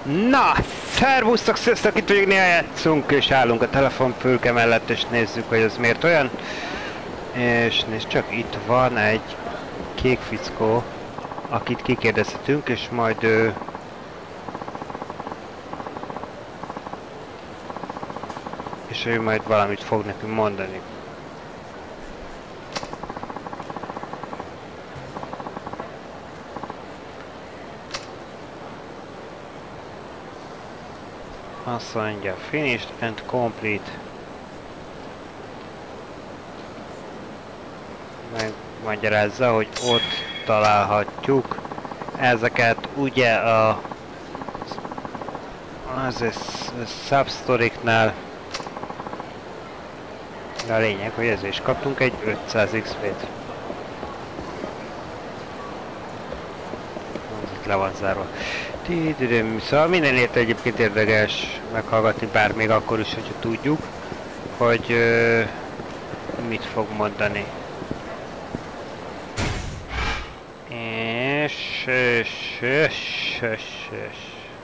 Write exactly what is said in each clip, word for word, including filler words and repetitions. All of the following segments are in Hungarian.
Na, szervusztok, sziasztok, itt vagyunk, néha játszunk, és állunk a telefonfülke mellett, és nézzük, hogy ez miért olyan. És nézd csak, itt van egy kék fickó, akit kikérdezhetünk, és majd ő... és ő majd valamit fog nekünk mondani. Azt mondja, finished and complete. Megmagyarázza, hogy ott találhatjuk ezeket, ugye a az subsztoriknál. De a lényeg, hogy ezért is kaptunk egy ötszáz iksz pét. Az itt le van zárva. Szóval mindenért egyébként érdekes meghallgatni, bár még akkor is, hogyha tudjuk, hogy uh, mit fog mondani. És, és, és, és, és.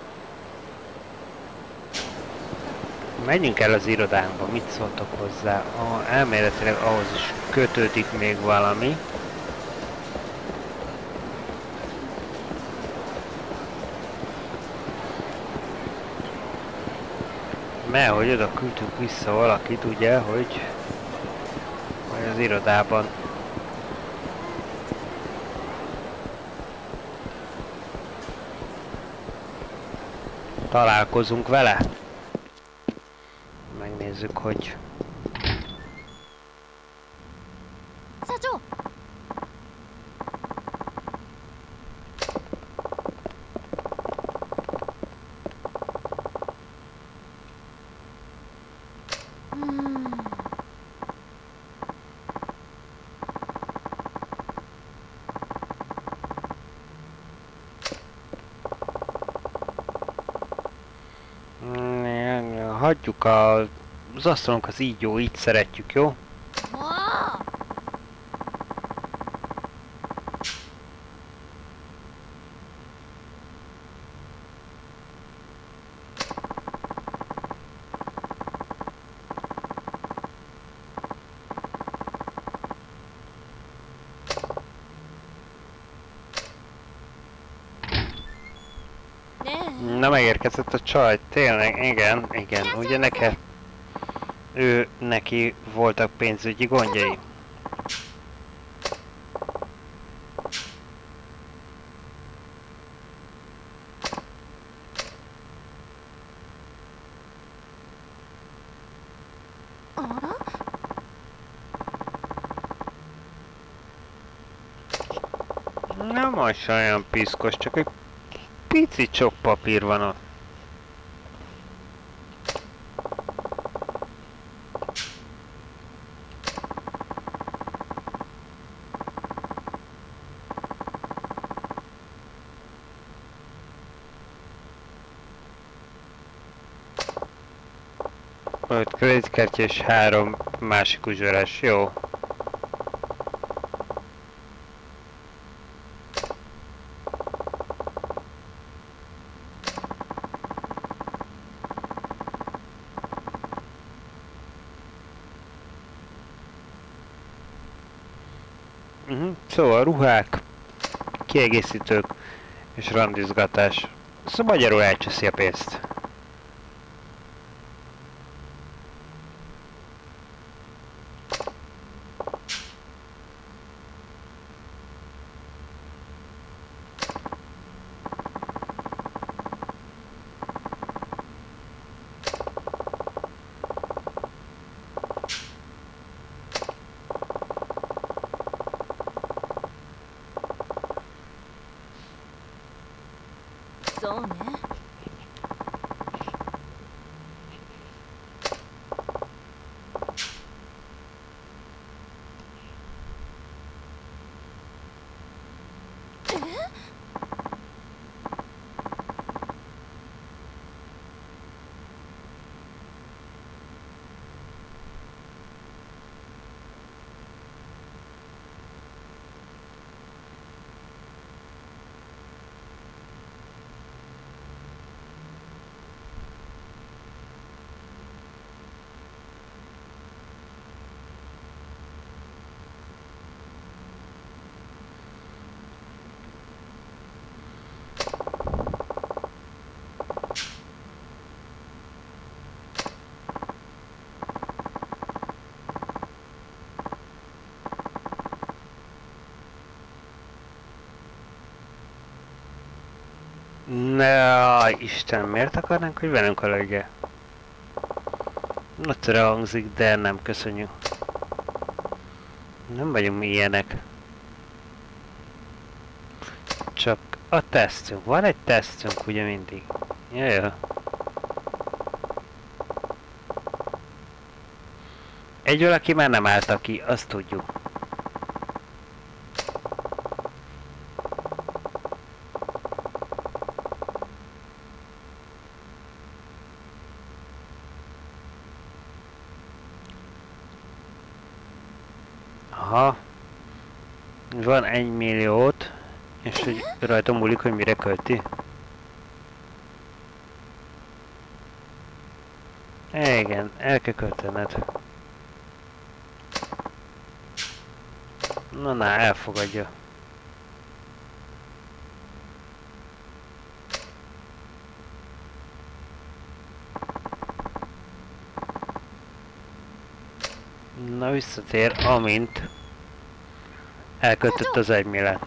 Menjünk el az irodánkba, mit szóltok hozzá? Ah, elméletileg ahhoz is kötődik még valami. Mert hogy oda küldtünk vissza valakit, ugye, hogy, hogy az irodában találkozunk vele. Megnézzük, hogy... hagyjuk a, az asztalunk, az így jó, így szeretjük, jó? Na, megérkezett a csaj, tényleg, igen, igen, ugye neki, ő, neki voltak pénzügyi gondjai. Nem az olyan piszkos, csak egy pici csok papír van ott. öt kreditkártya és három másik uzsorás, jó. Uh-huh. Szóval ruhák, kiegészítők és randizgatás. Szóval magyarul elcseszi a pénzt. Ne, Isten, miért akarnánk, hogy velünk a lögye? Nagyszerű hangzik, de nem köszönjük. Nem vagyunk mi ilyenek. Csak a tesztünk. Van egy tesztünk ugye mindig. Jaj. Egy valaki már nem állta ki, azt tudjuk. Aha. Van egy milliót, és hogy rajta múlik, hogy mire költi. Igen, el kell költened. Na, na, elfogadja. Na, visszatér, amint elköltött az egy milliót.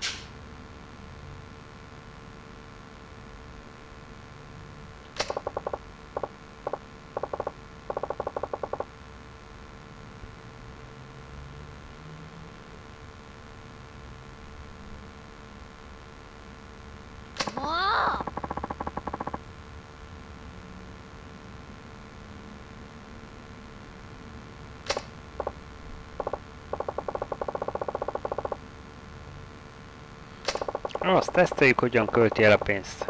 Azt teszteljük, hogyan költi el a pénzt.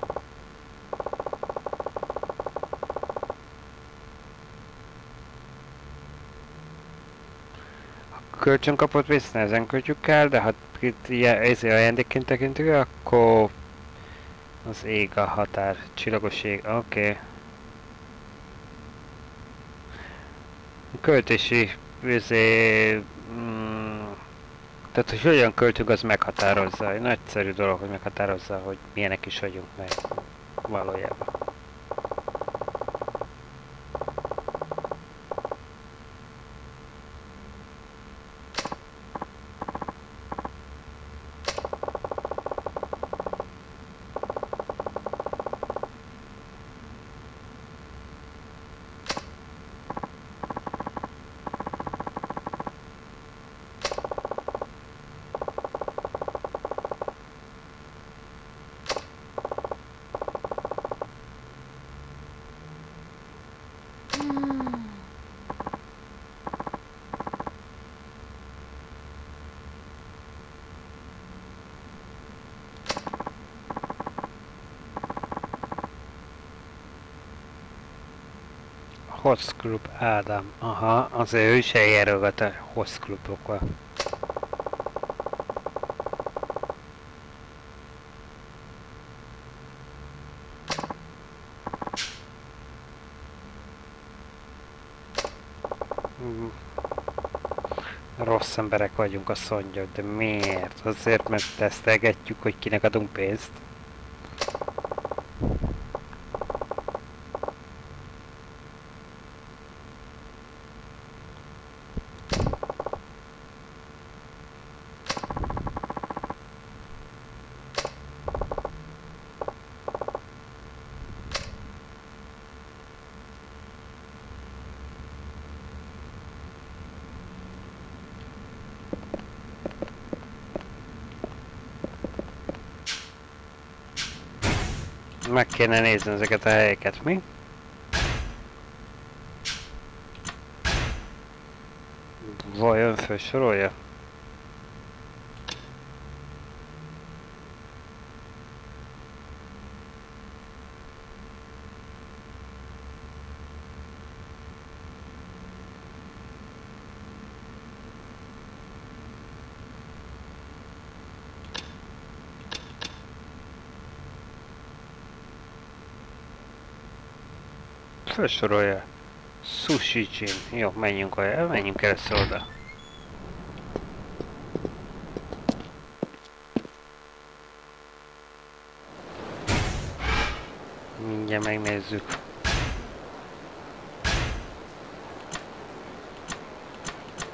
A kölcsön kapott pénzt nehezen költjük el, de ha itt ilyen ajándékként tekintjük, akkor az ég a határ, csillagos ég, oké. Okay. Költési, izé, mm, tehát hogy hogyan költünk, az meghatározza. Egy nagyszerű dolog, hogy meghatározza, hogy milyenek is vagyunk meg valójában. Host Club Ádám. Aha, azért ő is eljárogat a Host Clubokkal. Mm. Rossz emberek vagyunk, azt mondja, de miért? Azért, mert tesztelgetjük, hogy kinek adunk pénzt. Meg kéne nézni ezeket a helyeket, mi? Vajon felsorolja? Felsorolja. Sushi Chin. Jó, menjünk el, menjünk először oda. Mindjárt megnézzük.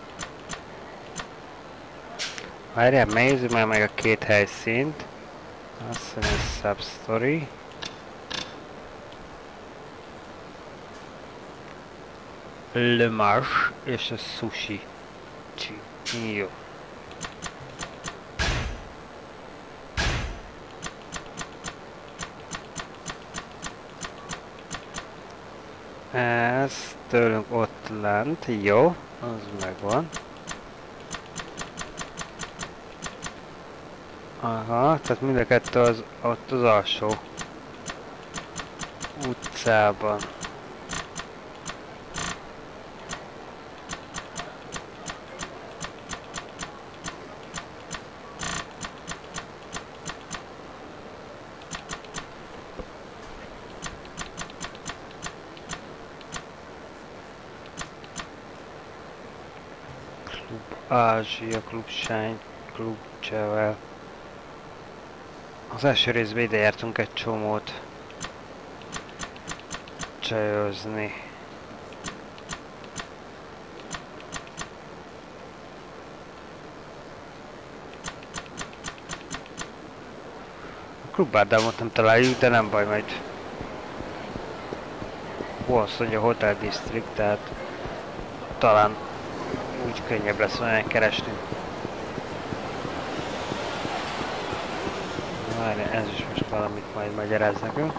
Várjál, nézzük már meg a két helyszínt. Azt mondja, substory. Le Marche és a Sushi. Jó. Ez tőlünk ott lent, jó, az megvan. Aha, tehát mind a kettő az ott az alsó utcában. Ázsia, Club Shine, Club Chevel. Az első részben ide jártunk egy csomót csajozni. A Club Ádámot nem találjuk, de nem baj, majd hol azt mondja Hotel District, tehát talán úgy könnyebb lesz olyan keresni. Várj, ez is most valamit majd magyaráz nekünk.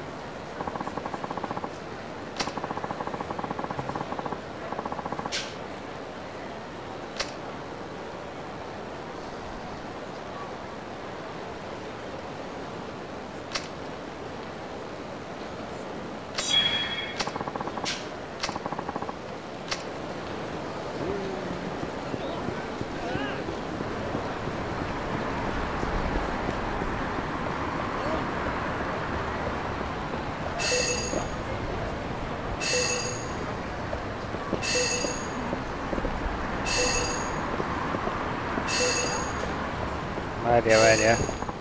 Várja, várja.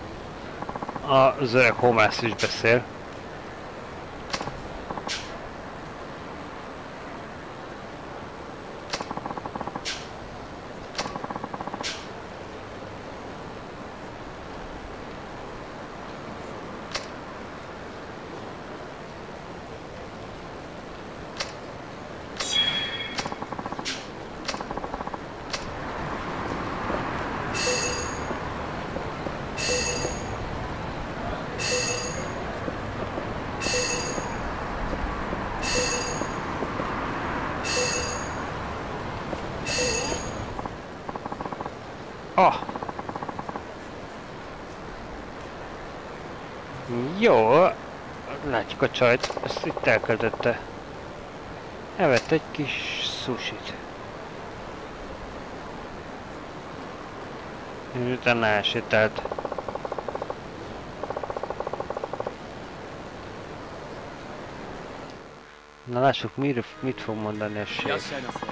Az öreg homász is beszél. Ah! Jó, látjuk a csajt, ezt itt elköldötte. Evett egy kis sushit. És utána elsétált. Na lássuk, mit, mit fog mondani a ség.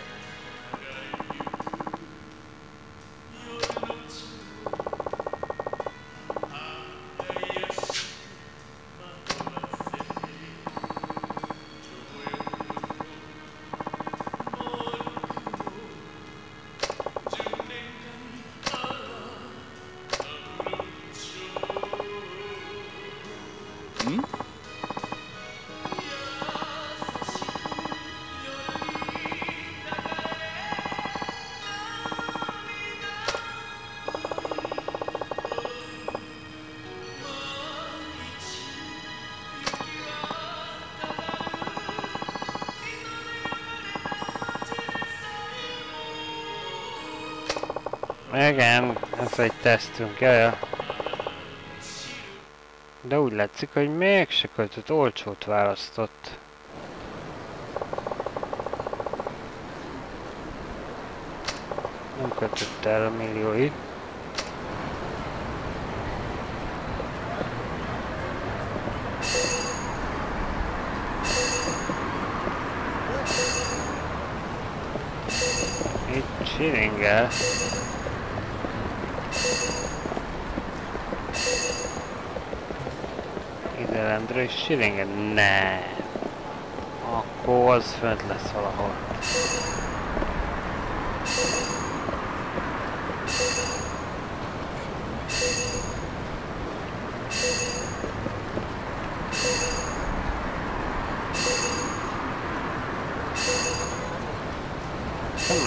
Igen, ez egy tesztünk, jaja. De úgy látszik, hogy mégse költött, olcsót választott. Nem költött el a millióit. Itt csiringel. Rendre és siringen? Ne. Akkor az fönt lesz valahol.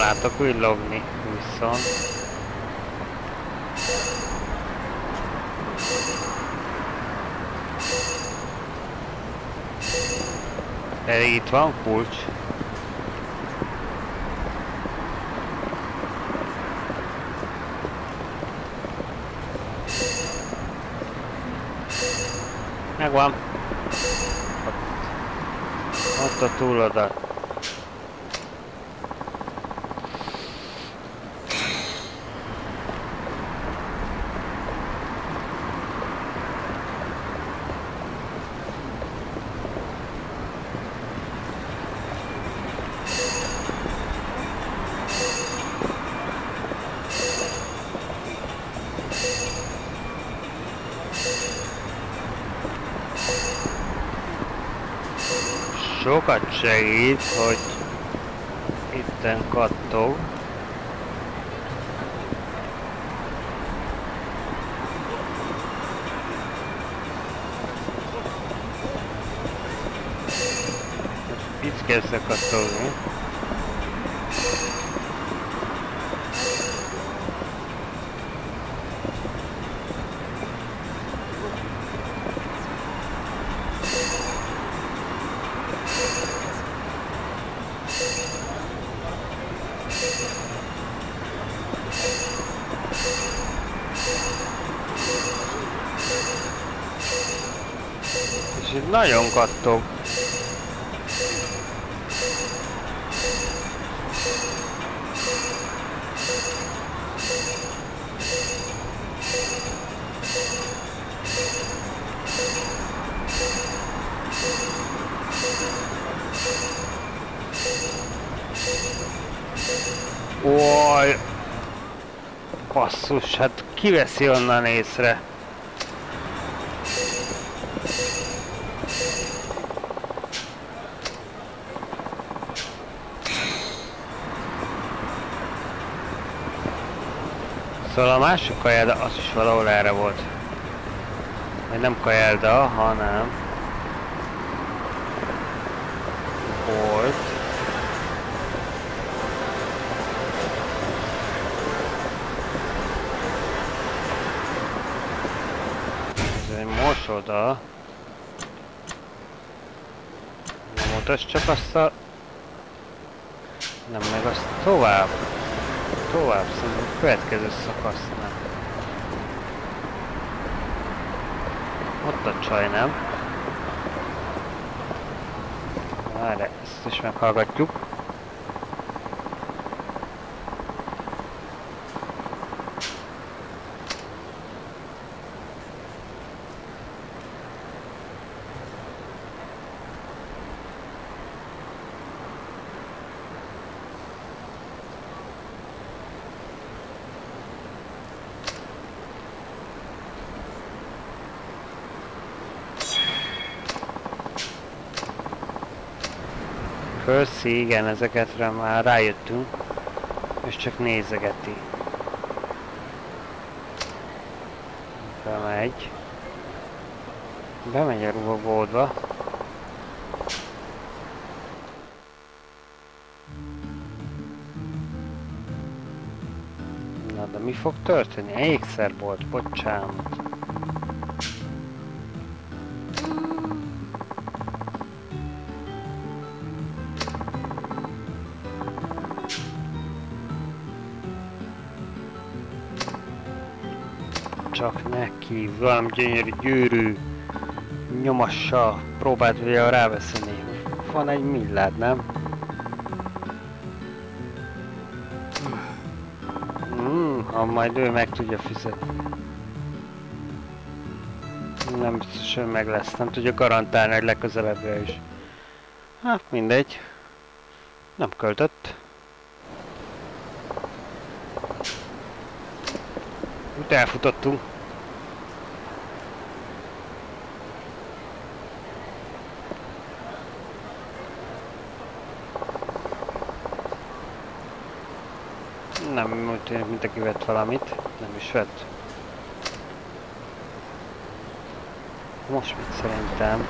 Hallottátok villogni viszont. Elég itt van kulcs. Megvan. Ott a túloldal. Sokat segít, hogy itten kattog. Itt kezdve kattogni. És itt nagyon kattog. Oj! Basszus, hát ki veszi onnan észre? Szóval a másik kajelda, az is valahol erre volt. Vagy nem kajelda, hanem... volt. Ez egy mosoda. Nem mutasd csak azt a... Nem, meg azt tovább. Tovább, szerintem a következő szakasznál. Ott a csaj, nem? Várj, ezt is meghallgatjuk. Percy, igen, ezekre már rájöttünk, és csak nézegeti. Bemegy. Bemegy a ruhaboltba. Na, de mi fog történni? Ékszerbolt, bocsánat. Csak neki, valami gyönyörű gyűrű nyomassal próbált ugye ráveszeni. Van egy millád, nem? Hmm, ha majd ő meg tudja fizetni. Nem biztos, hogy meg lesz, nem tudja garantálni, hogy legközelebbre is. Hát mindegy. Nem költött. Úgy elfutottunk. Nem úgy tűnik, mint aki vett valamit. Nem is vett. Most mit szerintem?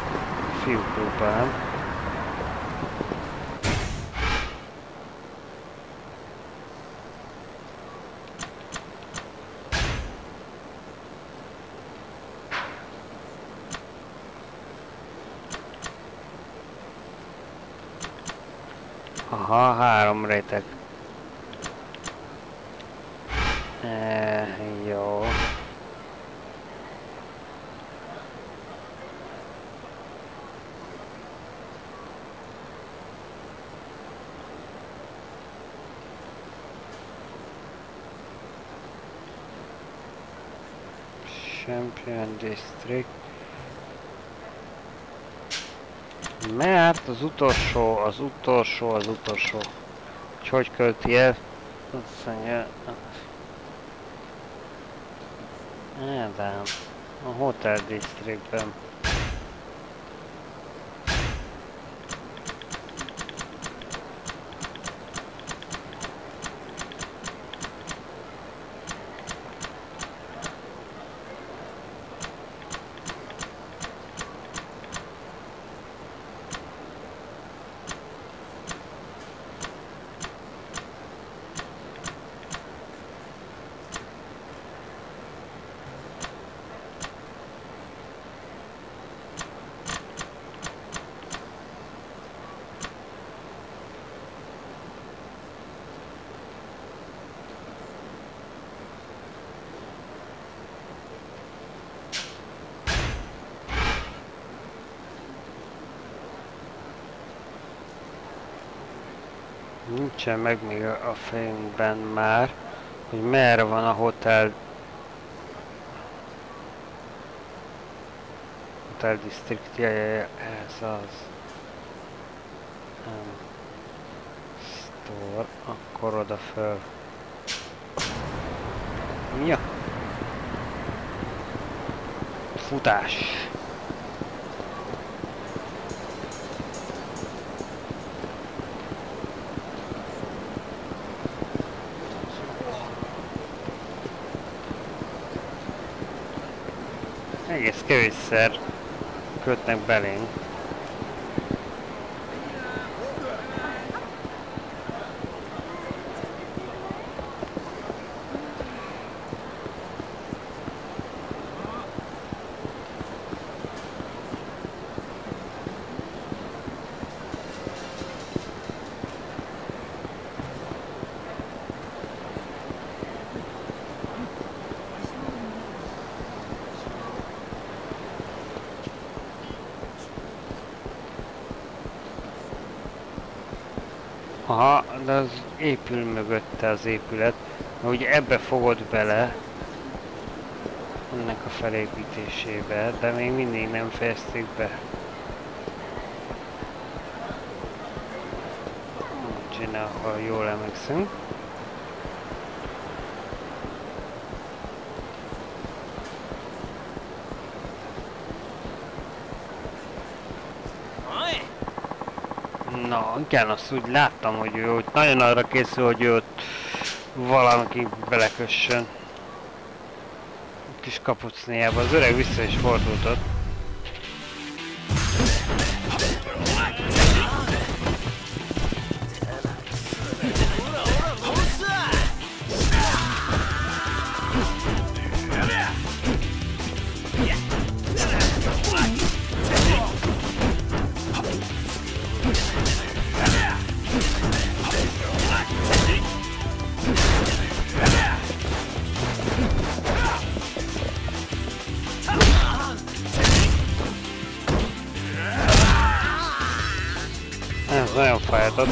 Fiú próbálom. Aha, három réteg. E, jó. Champion District. Mert az utolsó, az utolsó, az utolsó. Hogy hogy költi el? Azt mondja... Ádám, a Hotel Districtben. Nincsen meg még a fejünkben már, hogy merre van a hotel... Hotel District, ja, ja, ja, ez az. Um, store, akkor oda föl. Ja. Futás. Egész kevésszer kötnek belénk. Aha, de az épül mögötte az épület, mert ugye ebbe fogod bele ennek a felépítésébe, de még mindig nem fejezték be. Csinál, ha jól emlékszünk. Na, igen, azt úgy láttam, hogy ő ott nagyon arra készül, hogy ő ott valaki belekössön. Kis kapucnéjába. Az öreg vissza is fordult ott. Ez nagyon fájtott.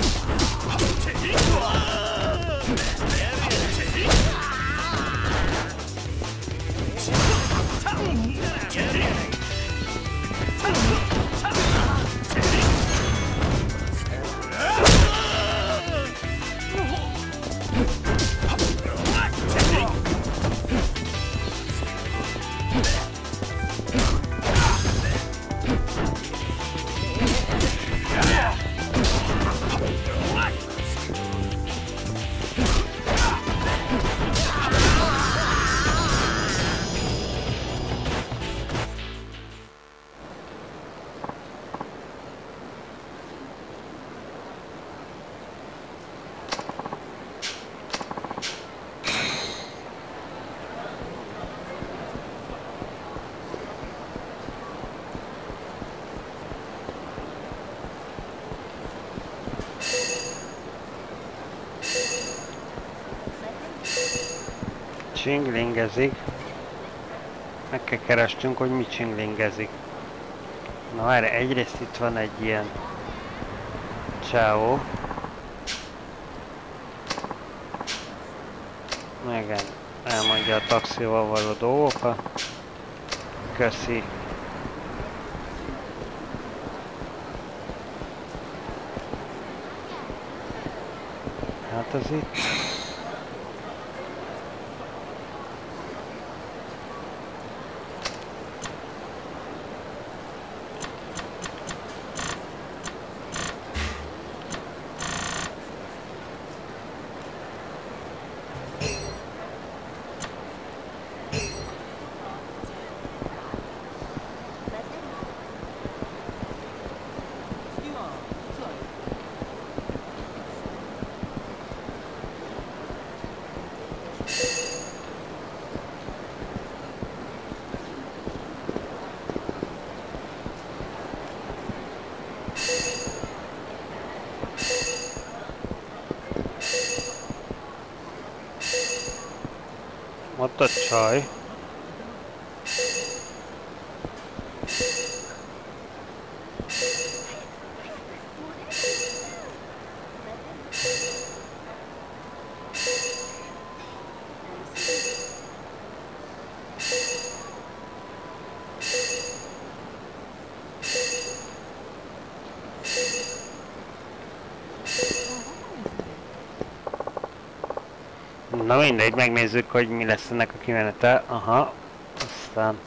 Csinglingezik. Meg kell kerestünk, hogy mi csinglingezik. Na várj, egyrészt itt van egy ilyen csávó. Igen, elmondja a taxival való dolgokat. Köszi. Hát az itt. Ott a csaj. Na mindegy, megnézzük, hogy mi lesz ennek a kimenete. Aha, aztán...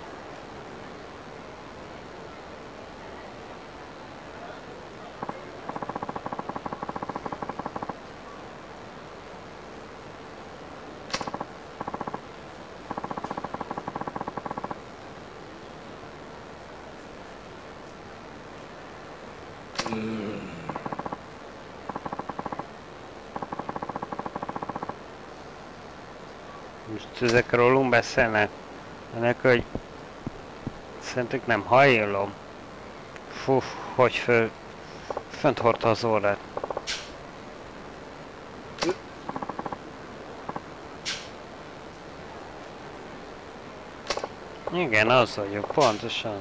Most ezek rólunk beszélnek? Ennek, hogy szerintük nem hajlom. Fú, hogy föl... Fönt hordta az órát. Igen, az vagyok, pontosan.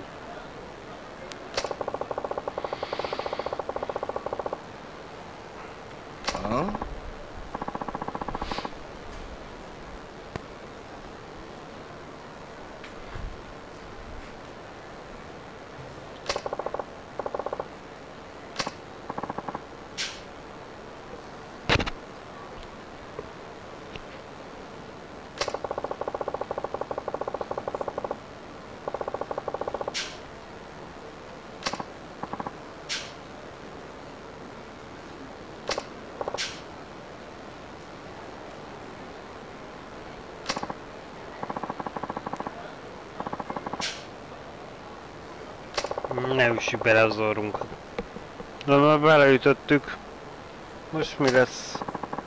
Ne üssük bele az orrunkat. De már beleütöttük. Most mi lesz?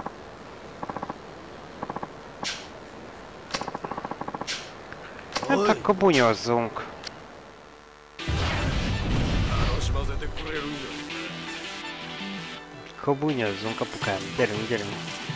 Hát akkor bunyozzunk. Akkor bunyozzunk, apukám. Gyerünk, gyerünk.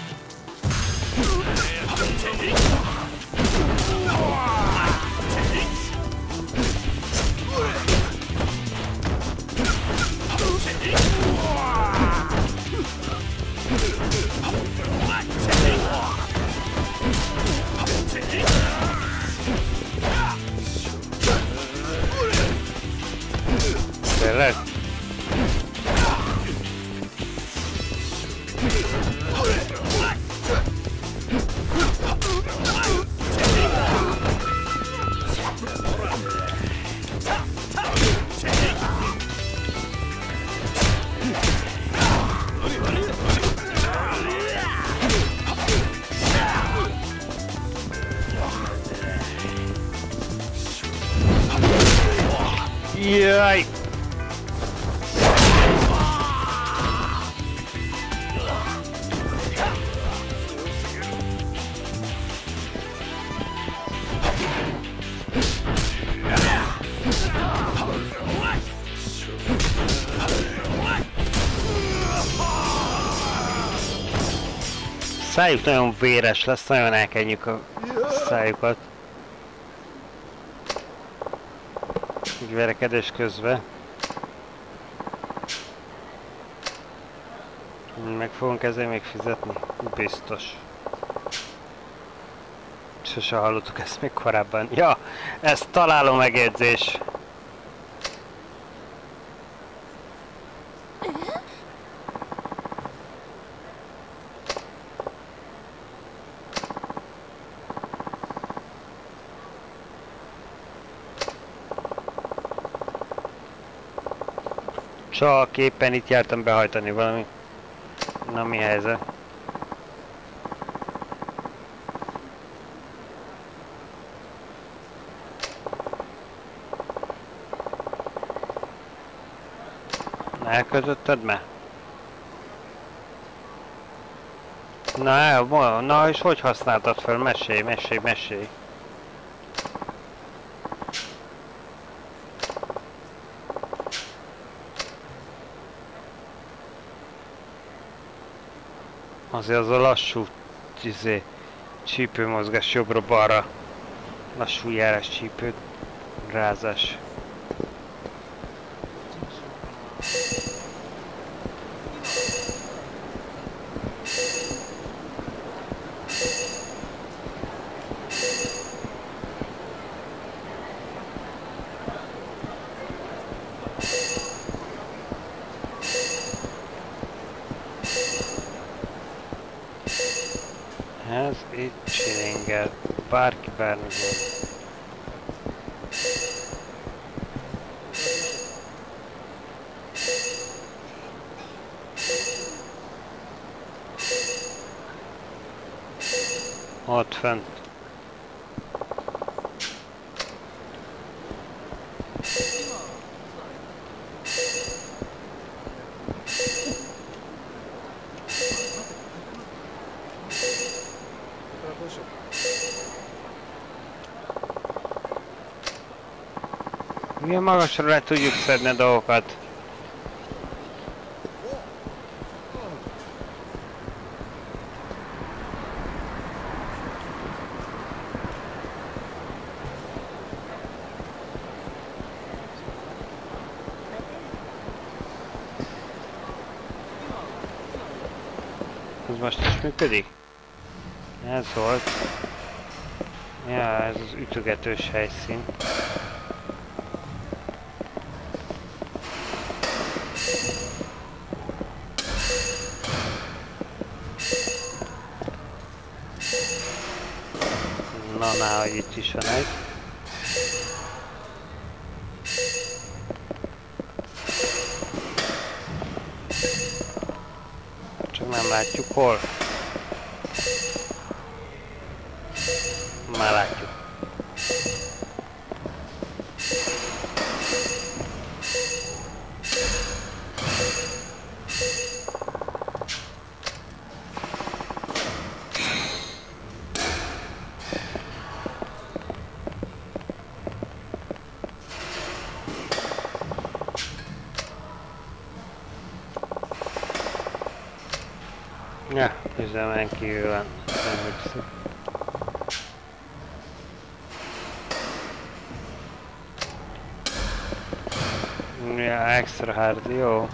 Tényleg? Jaj! Szájuk nagyon véres lesz, nagyon elkenjük a szájukat. Így verekedés közben. Meg fogunk ezzel még fizetni? Biztos. Sose hallottuk ezt még korábban. Ja, ez találó megjegyzés. Csak éppen itt jártam behajtani valami. Na, mi helyzet? Elkötötted me? Na, na, és hogy használtad fel? Mesélj, mesélj, mesélj. Azért az a lassú izé, csípőmozgás jobbra-balra. Lassú járás csípő rázás. Ez itt csilingel, bárki bármiből. Ott fent. Milyen magasra le tudjuk szedni a dolgokat? Ez most is működik? Ez volt. Ja, ez az ütögetős helyszín. Na, na, hogy itt is van egy. Csak nem látjuk hol. Már látjuk. Ja, üzemen kívül van. Nem hiszem. Ja, extra hard, jó.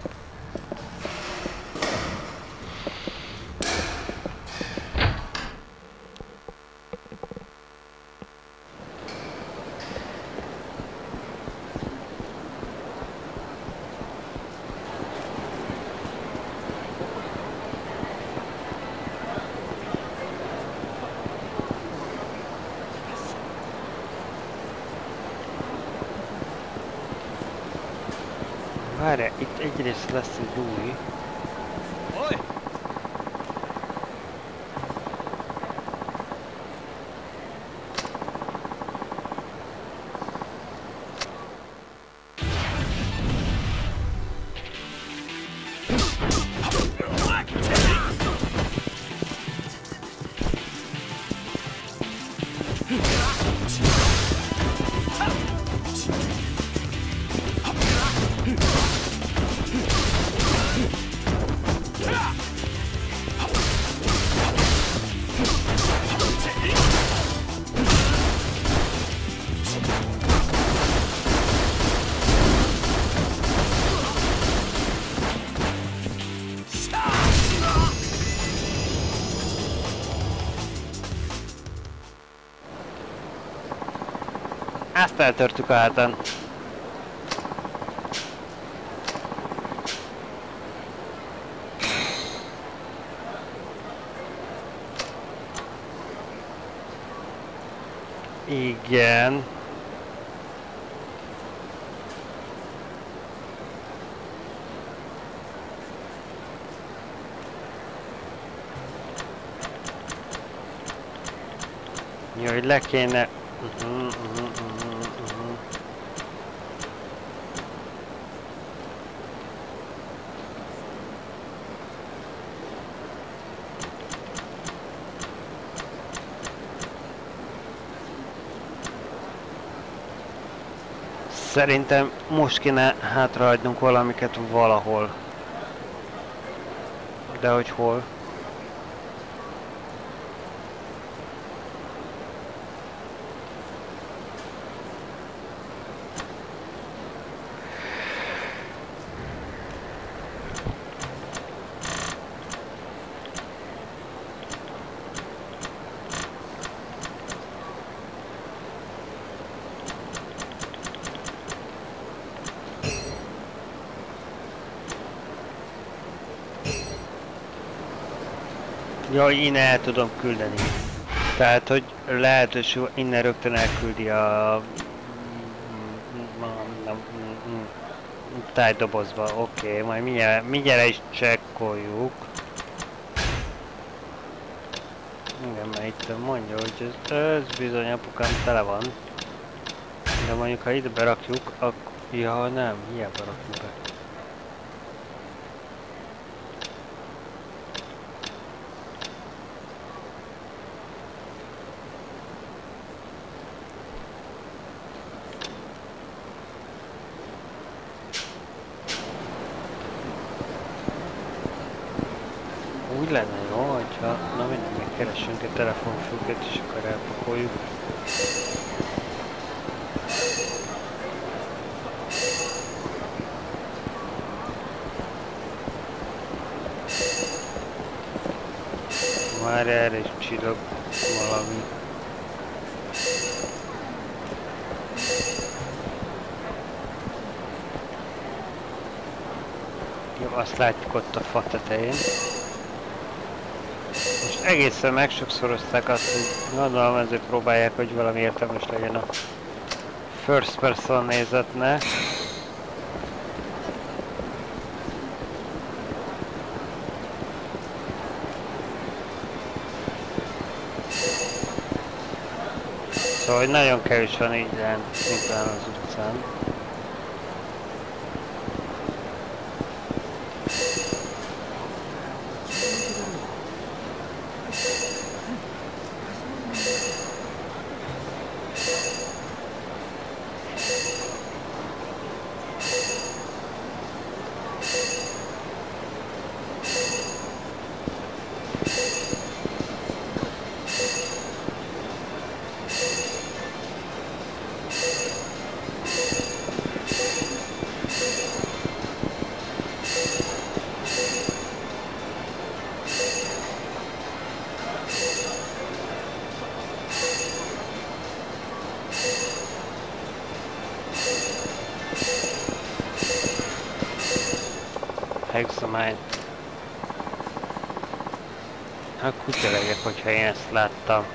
Várjál, itt egyrészt lesz egy új. Azt eltörtük a hátán. Igen. Jó, hogy le kéne... Uh-huh, uh-huh, uh-huh, uh-huh. Szerintem most kéne hátrahagynunk valamiket valahol. De hogy hol? Ja, innen el tudom küldeni. Tehát, hogy lehetőség innen rögtön elküldi a... tájdobozba. Oké, okay, majd mindjárt, mindjárt is csekkoljuk. Igen, mert itt mondja, hogy ez, ez bizony apukám tele van. De mondjuk, ha ide berakjuk, akkor... Ja, nem, hiába rakjuk be. Úgy lenne jó, hogyha na minden megkeressünk egy telefonfüggöt és akkor elpakoljuk. Már erre is csillog valami. Jó, azt látjuk ott a fa tetején. Most egészen megsokszorozták azt, hogy gondolom ezért próbálják, hogy valami értelmes legyen a first person nézetnek. Szóval, hogy nagyon kevés van így lent, szimplán az utcán. Hexamine. Hát kutya legyek, hogyha én ezt láttam.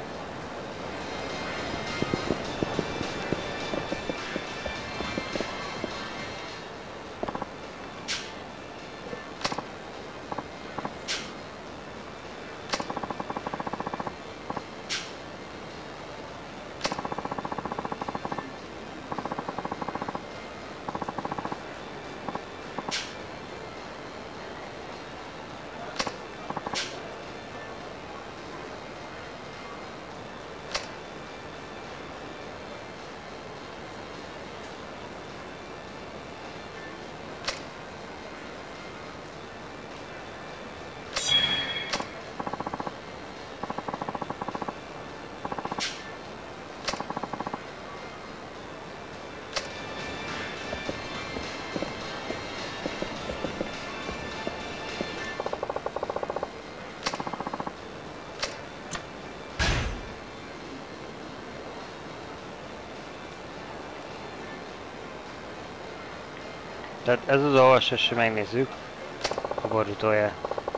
Tehát ez az olvasás, hogy megnézzük a borítóját.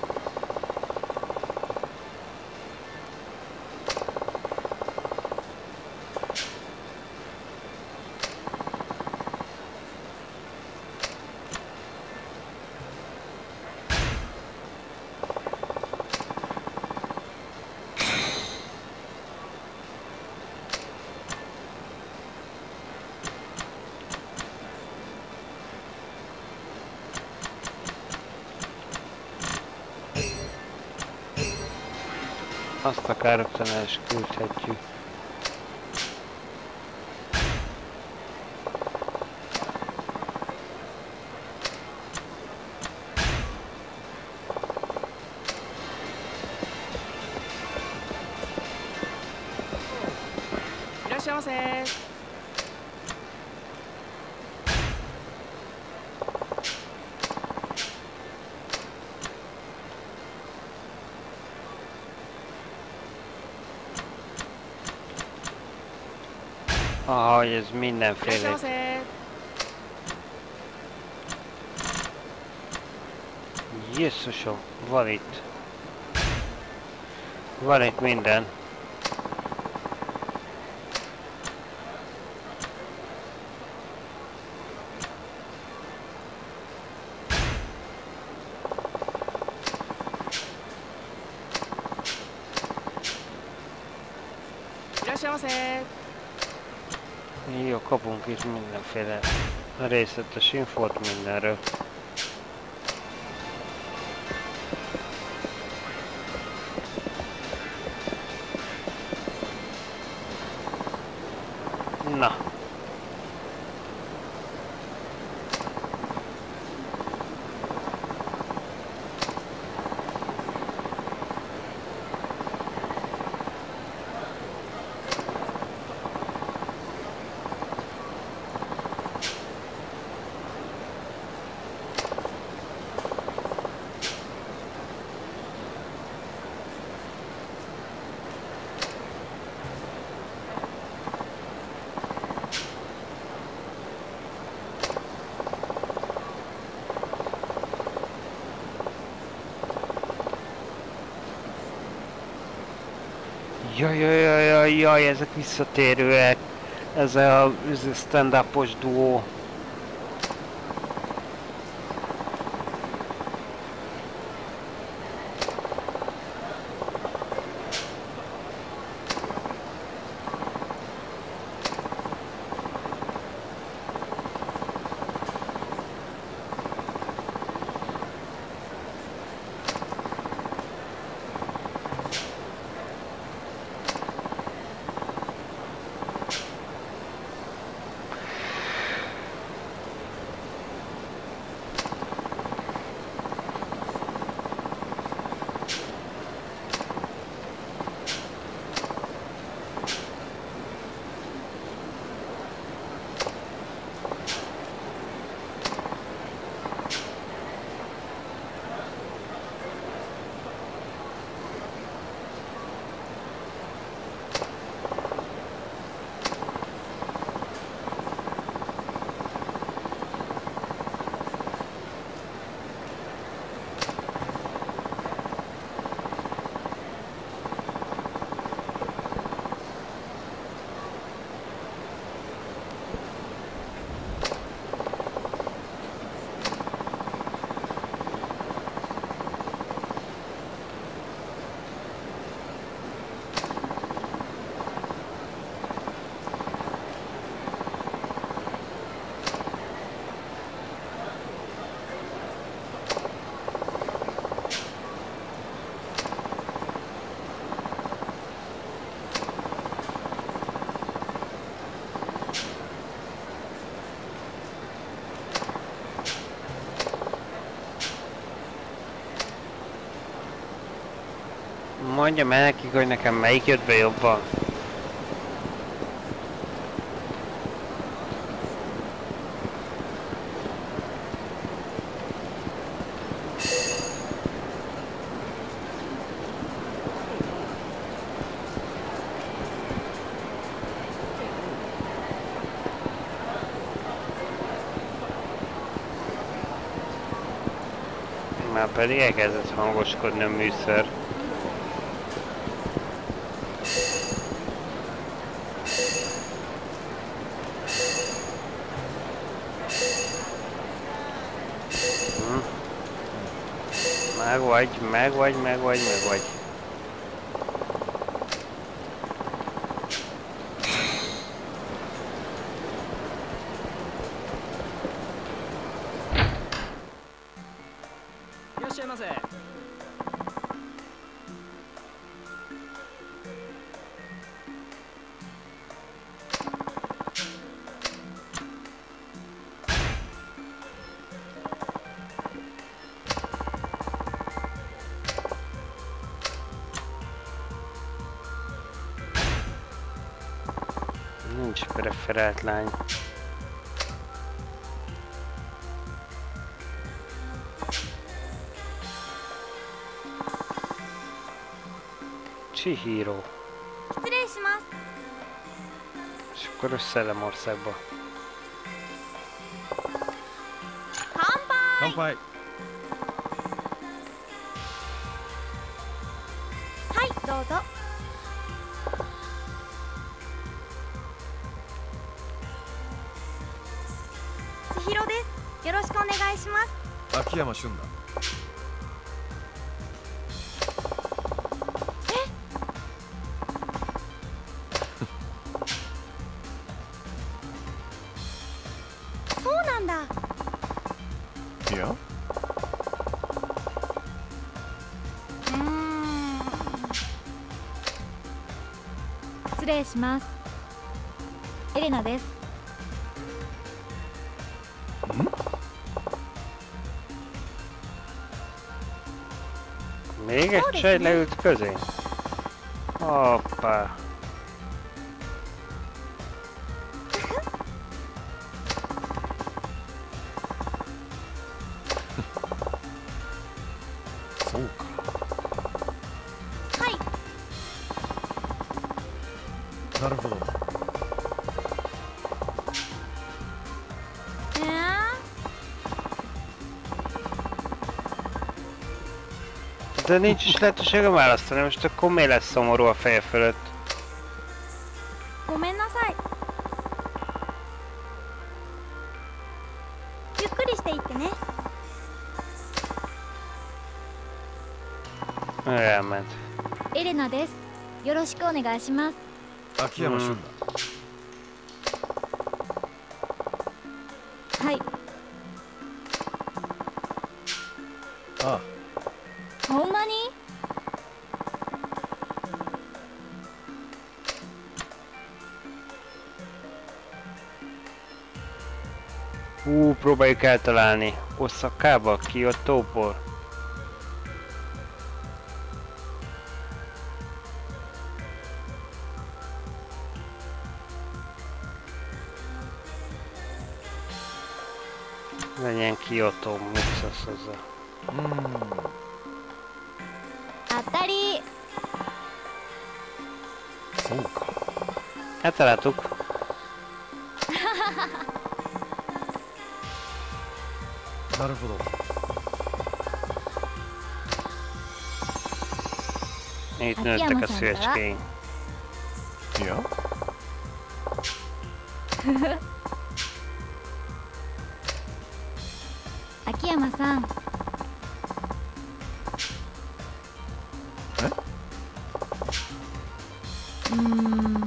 Azt akár rögtön el is küldhetjük. Ahogy ez mindenféle. Jézusom, van itt. Van itt minden. Jó, kapunk itt mindenféle részletes infót mindenről. Na. Jaj, jaj, jaj, jaj, jaj, ezek visszatérőek. Ez a stand-upos duó. Mondjam el nekik, hogy nekem melyik jött be jobban. Már pedig elkezdett hangoskodni a műszer. Hm. Meg vagy, meg vagy, meg vagy, meg vagy. Nincs preferált lány. Chihiro. És akkor a Szellemországba. Kanpai! Hai, douzo. 千尋です。よろしくお願いします。 秋山俊だ。 そうなんだ。 いや、 うーん。失礼します。エレナです。 Még egy csaj leült közé? Hoppá! そうか。 はい。 なるほど。 えー De nincs is lehetősége választani, most akkor mi lesz szomorú a feje fölött? ごめんなさい。ゆっくりしていってね。 Elment. エレナです。よろしくお願いします。 秋山俊だ。 はい。 ああ、 ほんまに？ Hú, próbáljuk eltalálni. Oszakába, Kiotóból. Legyen Kiotó, mit szólsz hozzá? うーん、 当たり。 そうか。 Eltaláltuk. なるほど。 Itt nőttek a szüvecskéink. いや、 秋山さん。 え？ うーん。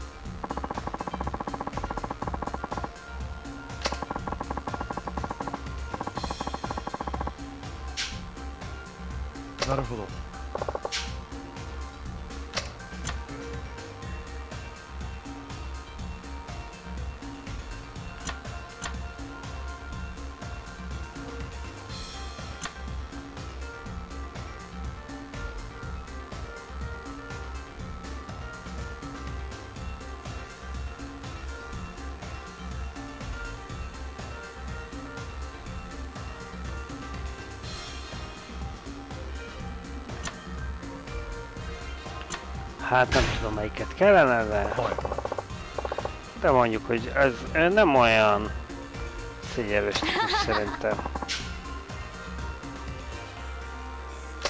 なるほど。 Hát nem tudom melyiket kellene, de... De mondjuk, hogy ez nem olyan szégyelős típus szerintem.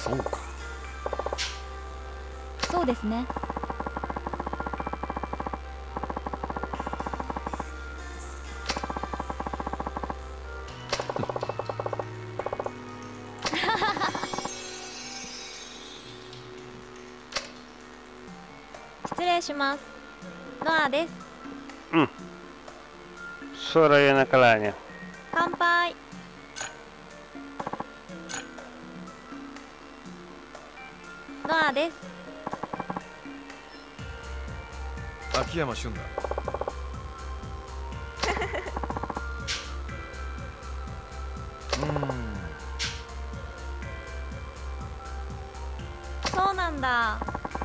そうか。 そうですね。失礼します。ノアです。 うんSuara yang nakalanya. 乾杯。ノアです。 秋山俊だ。うーん。 そうなんだ。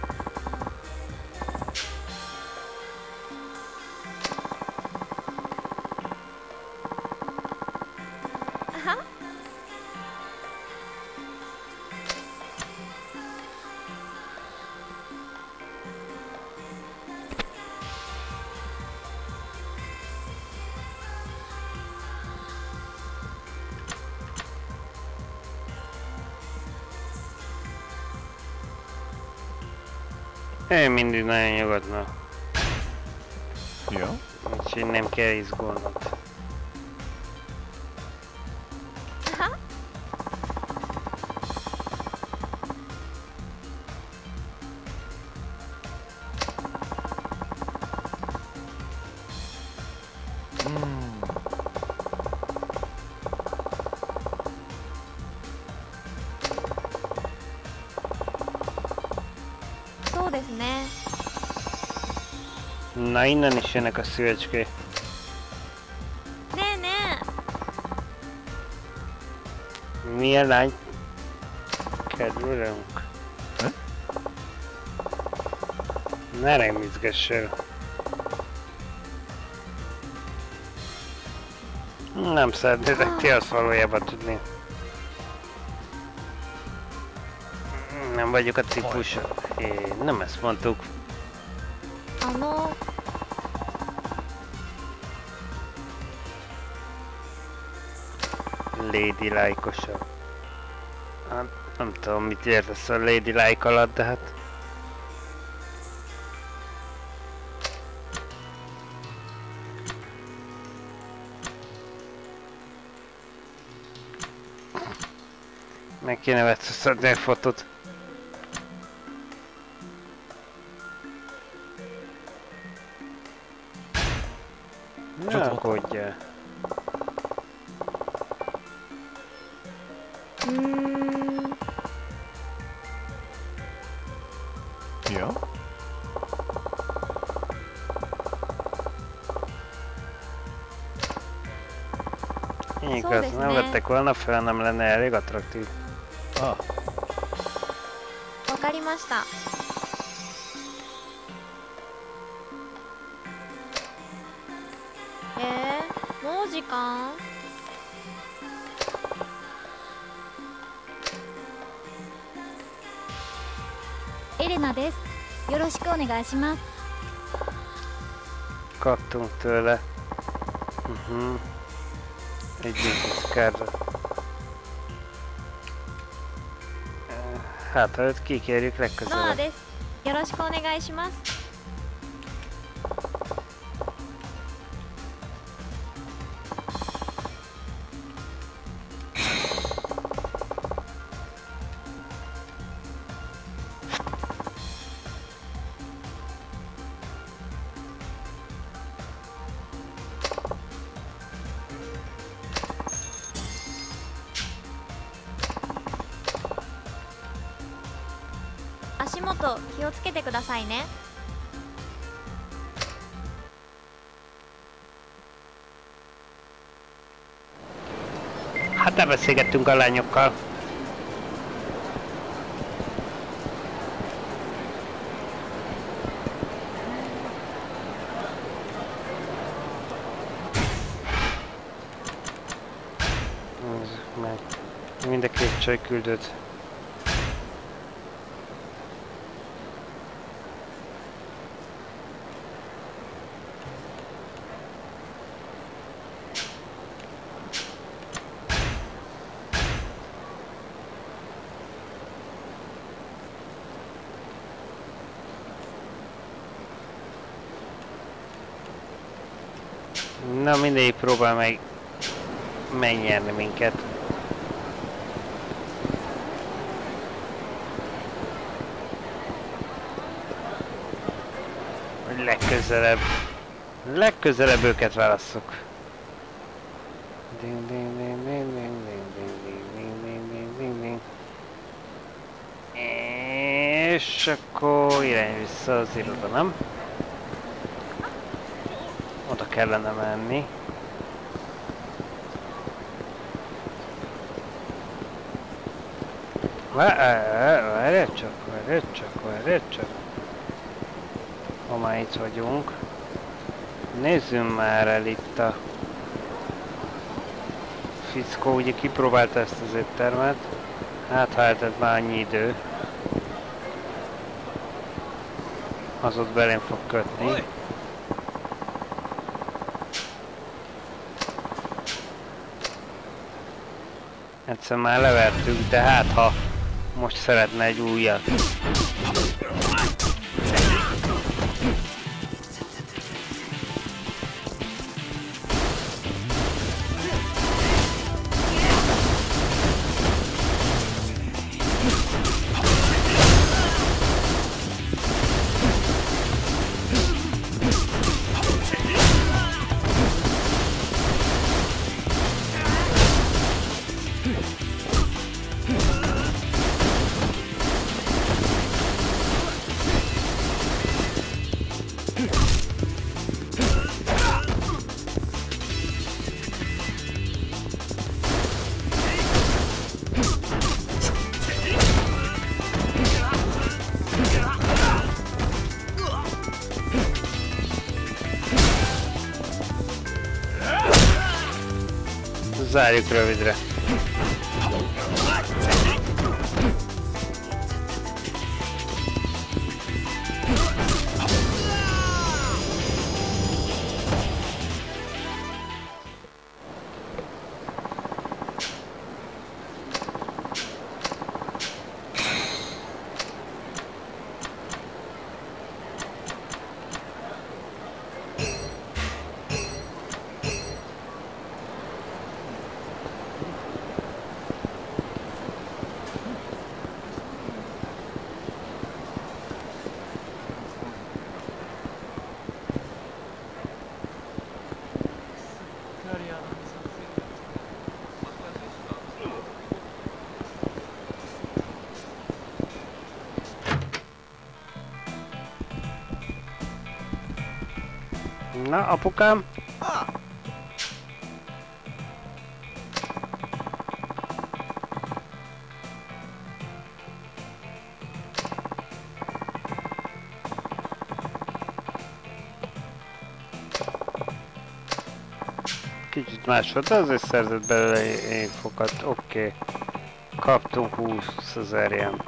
Ei mindig nagyon nyugodna. Ja? Úgyhogy nem kell izgulnod. Aha. Na innen is jönnek a szüvecskék. Ne, ne. Milyen lány? Kedvülünk. Ne? Ne remizgessél. Nem szeretnétek ti azt valójában tudni. Nem vagyok a típus. É, nem ezt mondtuk. あの Lady like-osabb. Hát nem tudom mit értesz a Lady like alatt, de hát... Meg kéne vetszadni a fotót. Ne aggódjál. Mm. Ja? Igaz, nem vettek volna fel, nem lenne elég attraktív. Ah. わかりました。えー、もう時間？エレナです。よろしくお願いします。 Kaptunk tőle. Uh-huh. Egy bizniszkárra. Hát, ha őt kikérjük ノア legközelebb. です。よろしくお願いします。 足元気をつけてくださいね。 Hát beszélgettünk a lányokkal. Nézzük meg. Mind a két csaj küldött. Na mindegy, próbál meg megnyerni minket. Hogy legközelebb. Legközelebb őket válasszuk. Ding, ding, ding, ding, ding, ding, ding, ding, ding, ding, ding, ding. És akkor irány vissza az iroda, nem? Oda kellene menni. Várj csak, várj csak, várj csak. Ha már itt vagyunk. Nézzünk már el itt a fickó, ugye kipróbálta ezt az éttermet. Hát ha eltett már annyi idő. Az ott belém fog kötni. Egyszer már levertük, de hát ha most szeretne egy újat. Zárjuk rövidre. Na, apukám? Kicsit más volt, de azért szerzett belőle infokat. Oké. Okay. Kaptunk húszezer jent.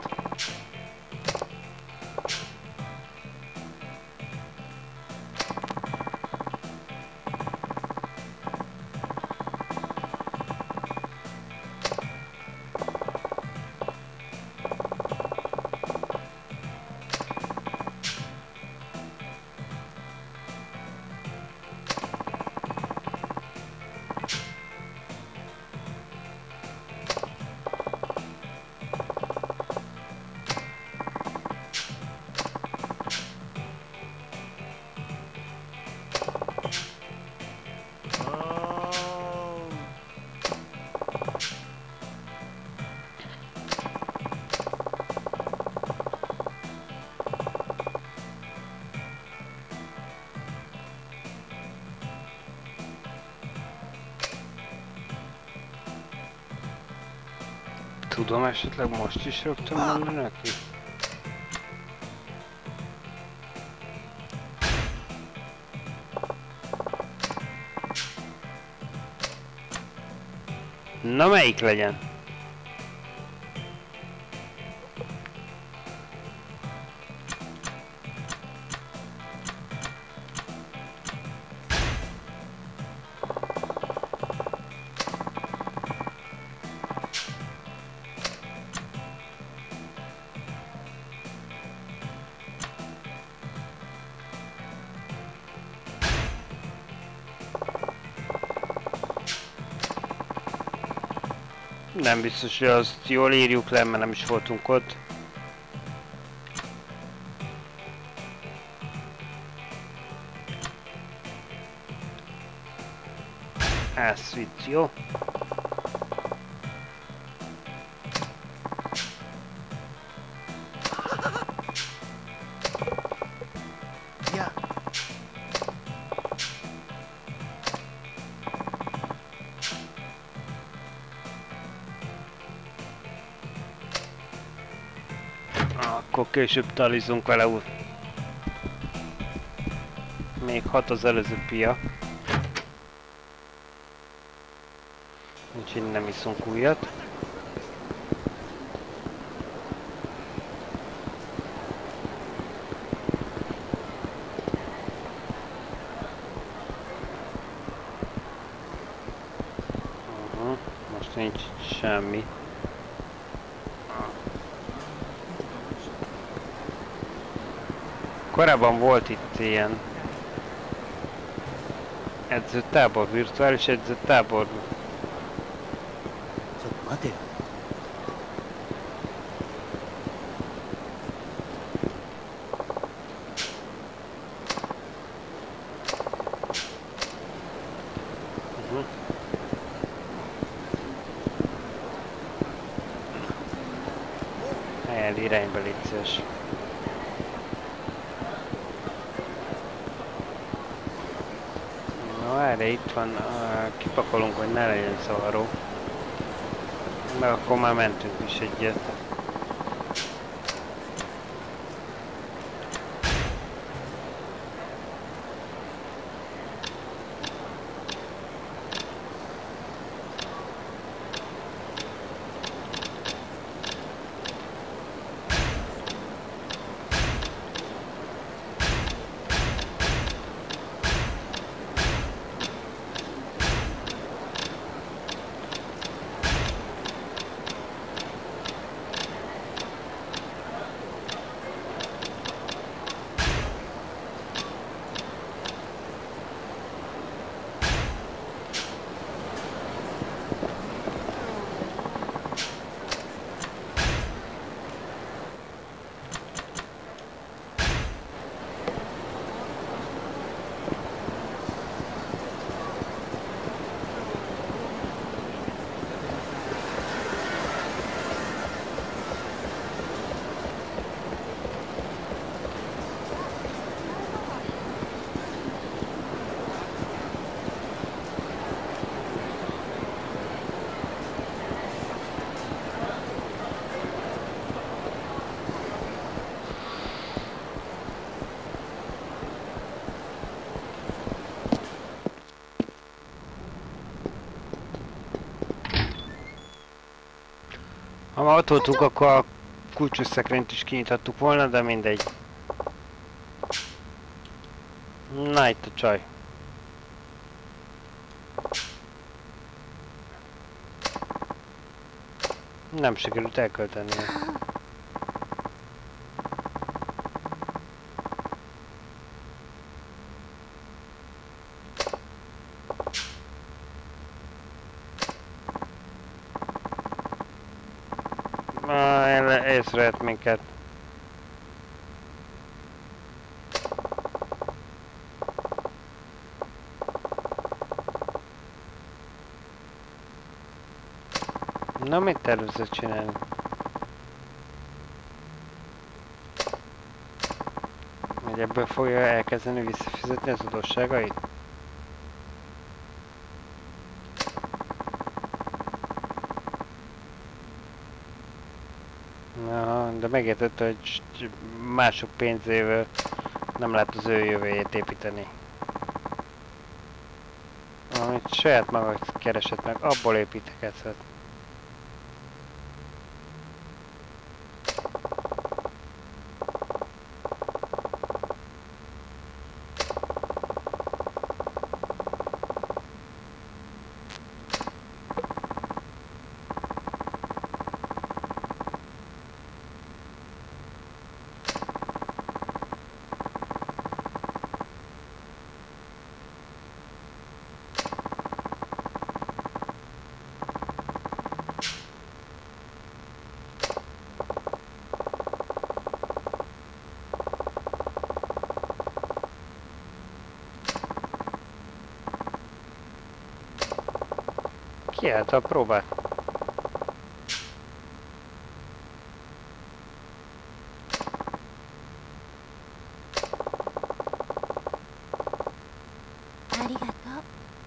Tudom esetleg most is rögtön mondani neki? Na melyik legyen? Nem biztos, hogy azt jól írjuk le, mert nem is voltunk ott. Ez vicc, jó? Ja. Akkor később talizunk vele úgy. Még hat az előző pia. Úgyhogy nem iszunk újat. Uh-huh. Most nincs semmi. Korábban volt itt ilyen edzőtábor, virtuális edzőtábor. ちょっと待てよ。 Uh-huh. El irányba légy szíves. No erre itt van, uh, kipakolunk, hogy ne legyen zavaró. Meg akkor már mentünk is egyet. Ha már ott voltunk, akkor a kulcsos szekrényt is kinyithattuk volna, de mindegy. Na itt a csaj. Nem sikerült elköltenie. Észrevett minket. Na, mit tervezett csinálni? Hogy ebből fogja elkezdeni visszafizetni az adósságait? Ja, de megértett, hogy mások pénzével nem lehet az ő jövőjét építeni. Amit saját maga keresett meg, abból építkezhet. Kiállta a próbát. Arigato.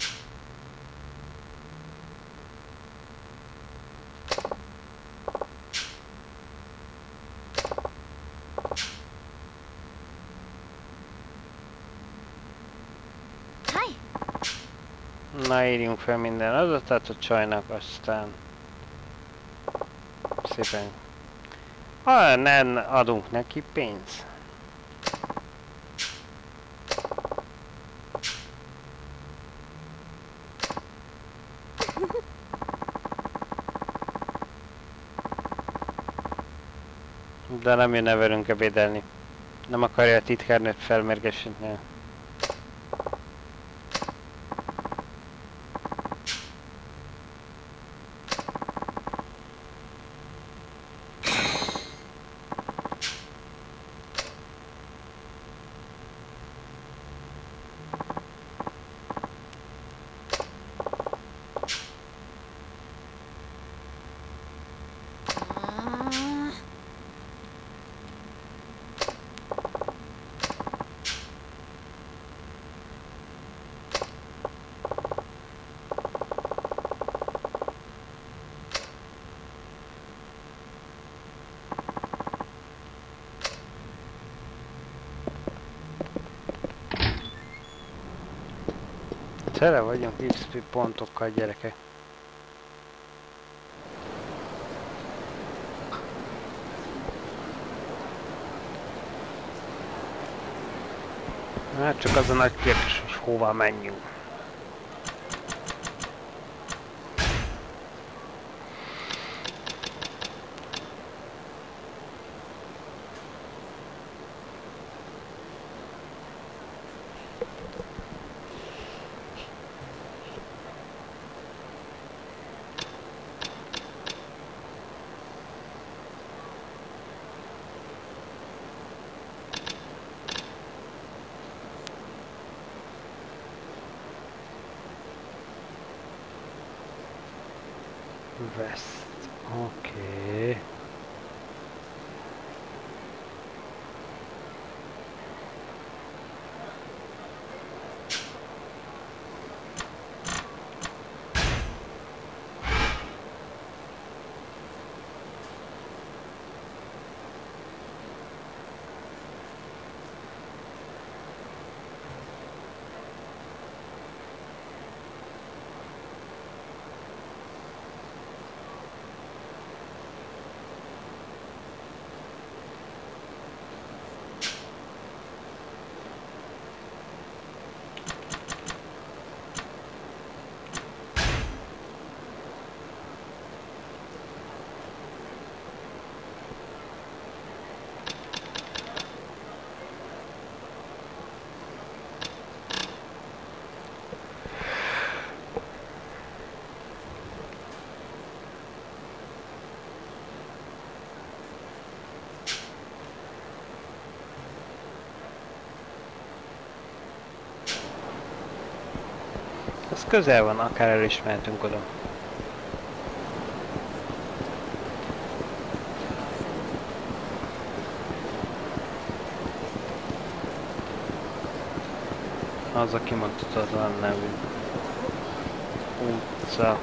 Hai. Na, írjunk fel minden adatát a csajnak, aztán szépen. Ah, nem adunk neki pénzt. De nem jönne velünk ebédelni. Nem akarja a titkárnőt felmérgesíteni. Tele vagyunk iksz pé pontokkal, gyerekek. Hát csak az a nagy kérdés, hogy hova menjünk. West. Oké. Okay. Ez közel van, akár el is mehetünk oda. Az a kimondhatatlan nevű utca.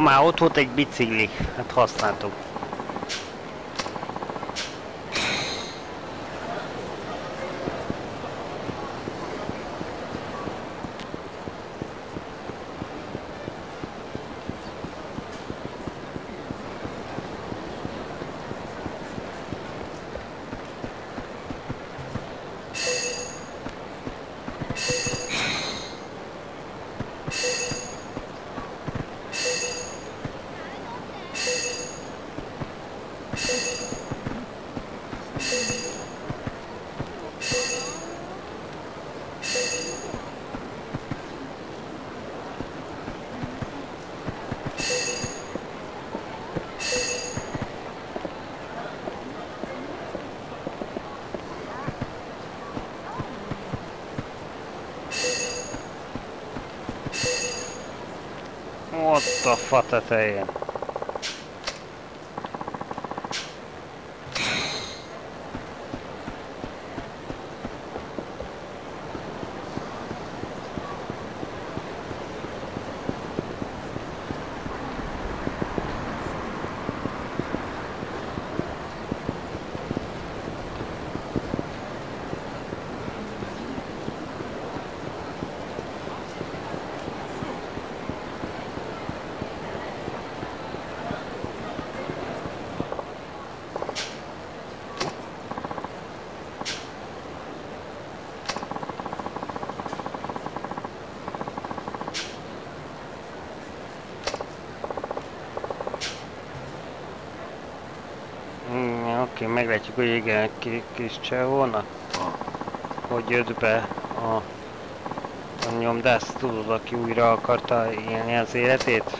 már ott volt egy bicikli, hát használtuk. Ott a fa tetején. Oké, meglátjuk, hogy igen, ki, kis csehóna. Hogy jött be a, a nyomdász, tudod, aki újra akarta élni az életét?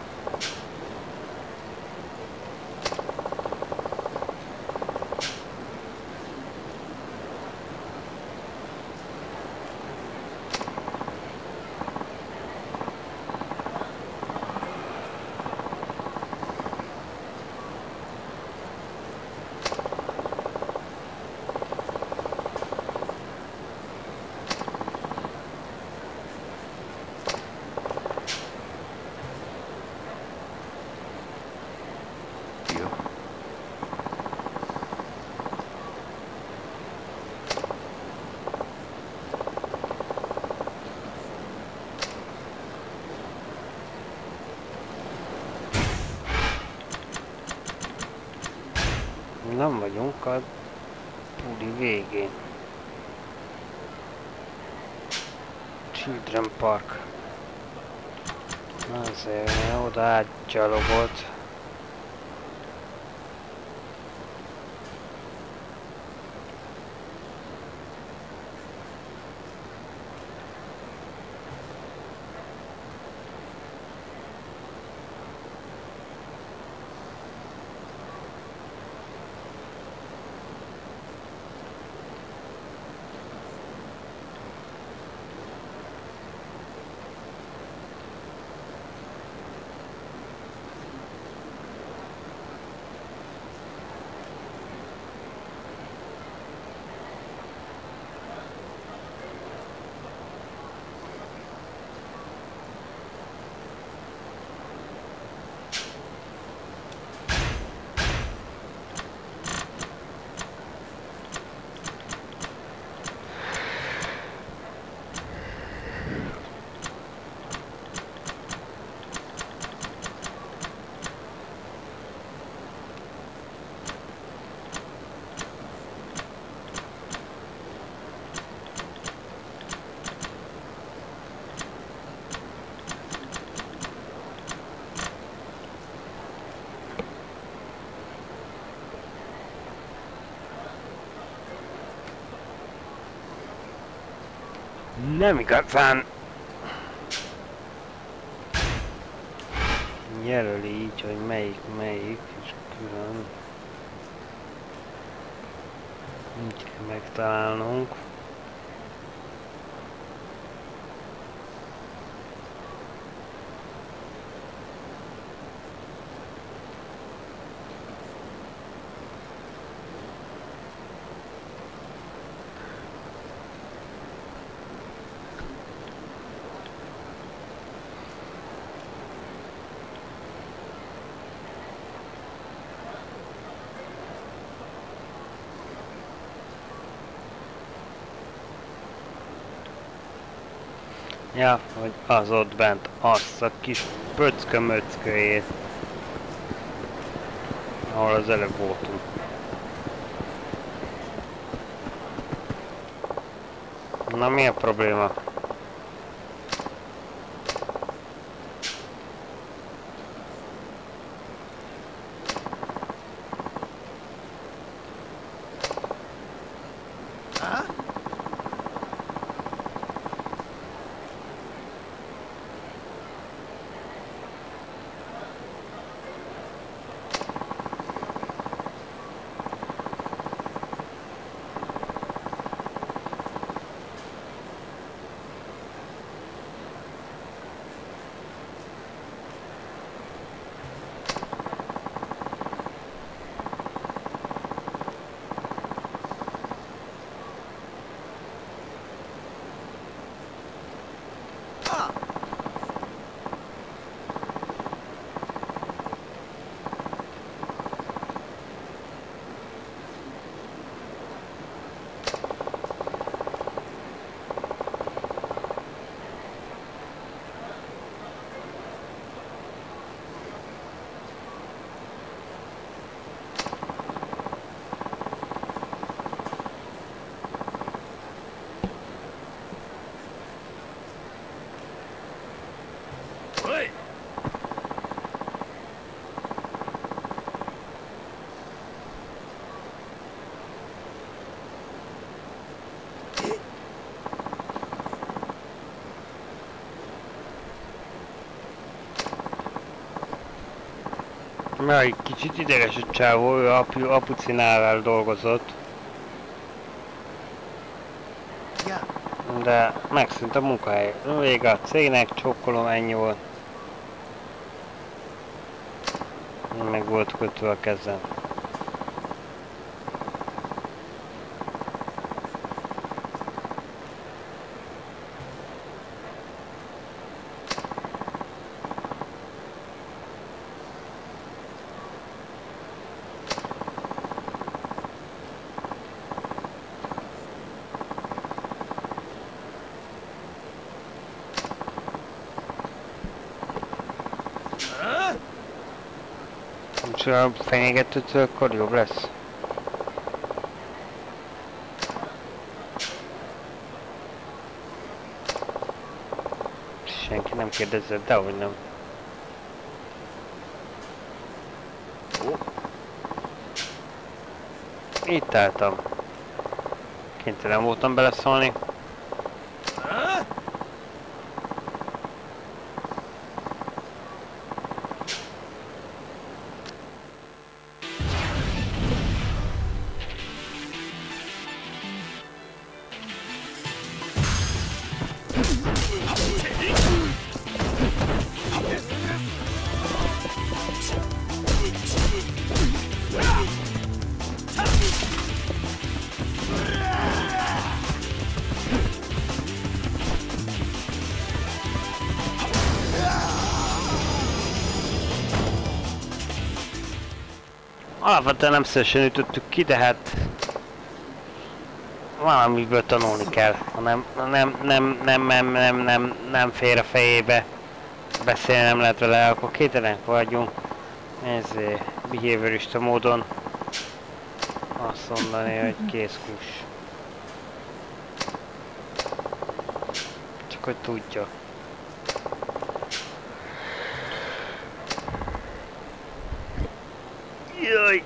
Nem vagyunk a buli végén. Children Park. Azért oda átgyalogolt. Nem igazán jelöli így, hogy melyik melyik, és külön így kell megtalálnunk. Ja, hogy az ott bent, azt a kis pöckömöcköjét, ahol az előbb voltunk. Na mi a probléma? Mert egy kicsit ideges a csávó, ő apu, apucinával dolgozott. Yeah. De megszűnt a munkahely. Vége a cégnek, csókolom, ennyi volt. Meg volt kötve a kezem. És a fenyegetőtől akkor jobb lesz. Senki nem kérdezett, de hogy nem. Itt álltam. Kénytelen voltam beleszólni. Alapvetően nem szívesen ütöttük ki, de hát valamiből tanulni kell. Ha nem, nem, nem, nem, nem, nem, nem, nem fér a fejébe, beszélni nem lehet vele, akkor képtelenek vagyunk. Ez behaviorista módon azt mondani, hogy kész kus. Csak hogy tudja. Jaj!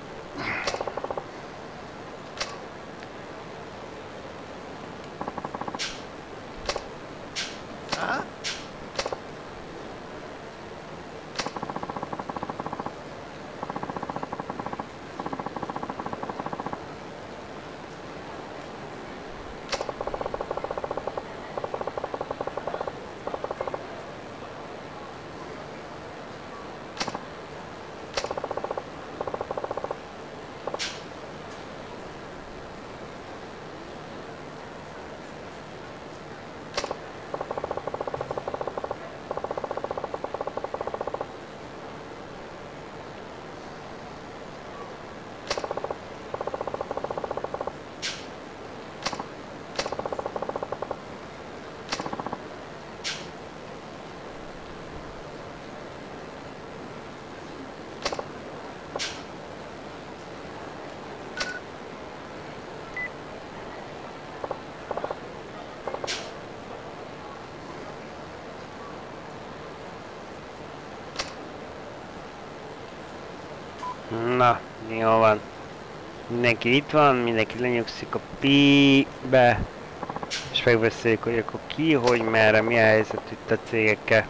Na, jó van. Mindenki itt van, mindenki lenyugszik a pi-be. És megbeszéljük, hogy akkor ki, hogy merre, mi a helyzet itt a cégekkel.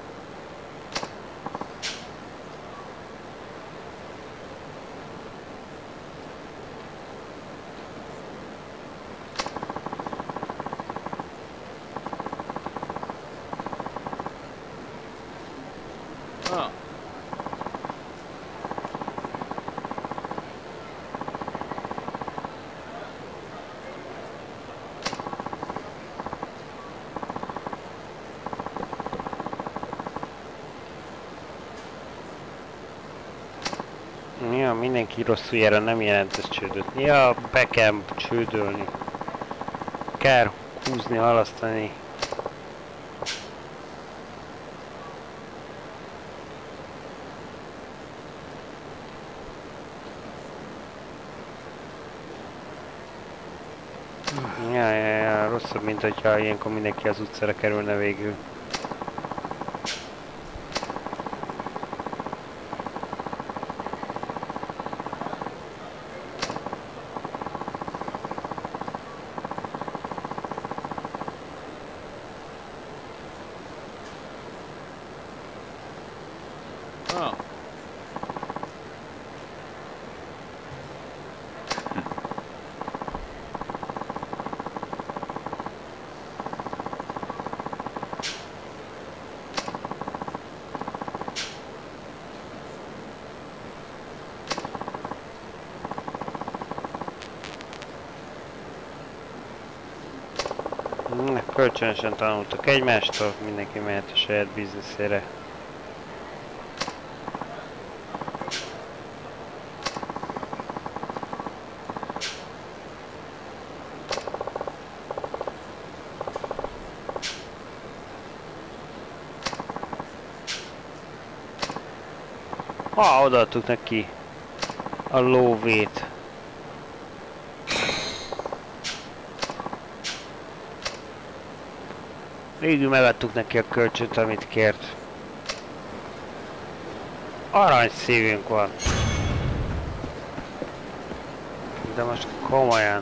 Ja, mindenki rosszul jár, nem jelent ez csődöt. Ja, be kell csődölni. Kell húzni, halasztani. Ja, ja, ja, rosszabb, mint hogyha ilyenkor mindenki az utcára kerülne végül. Kölcsönösen tanultak egymástól, mindenki mehet a saját bizniszére. Ah, odaadtuk neki a lóvét. Végül megadtuk neki a kölcsönt, amit kért. Arany szívünk van. De most komolyan.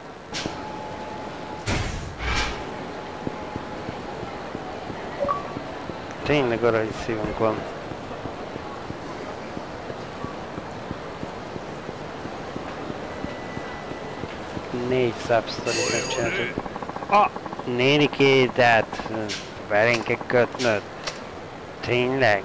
Tényleg arany szívünk van. Négy subsztorit megcsináltuk. Ah! Nénikédet belénk kell kötnöd. Tényleg?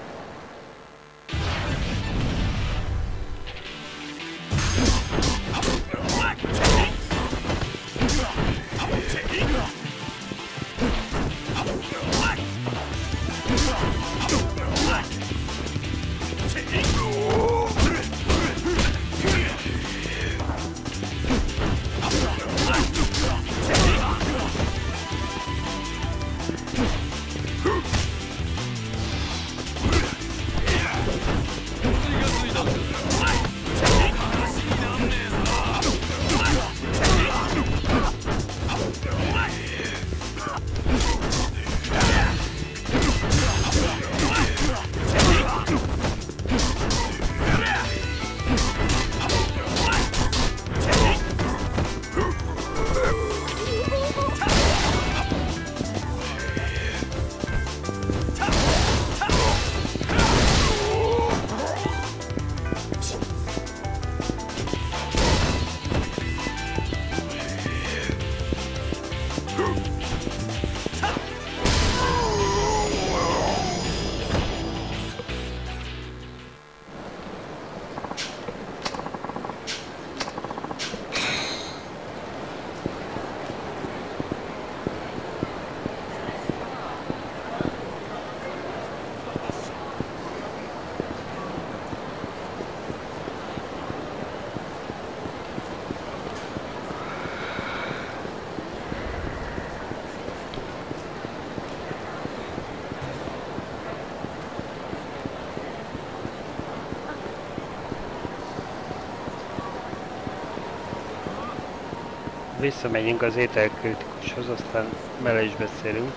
Visszamegyünk az ételkritikushoz, aztán bele is beszélünk.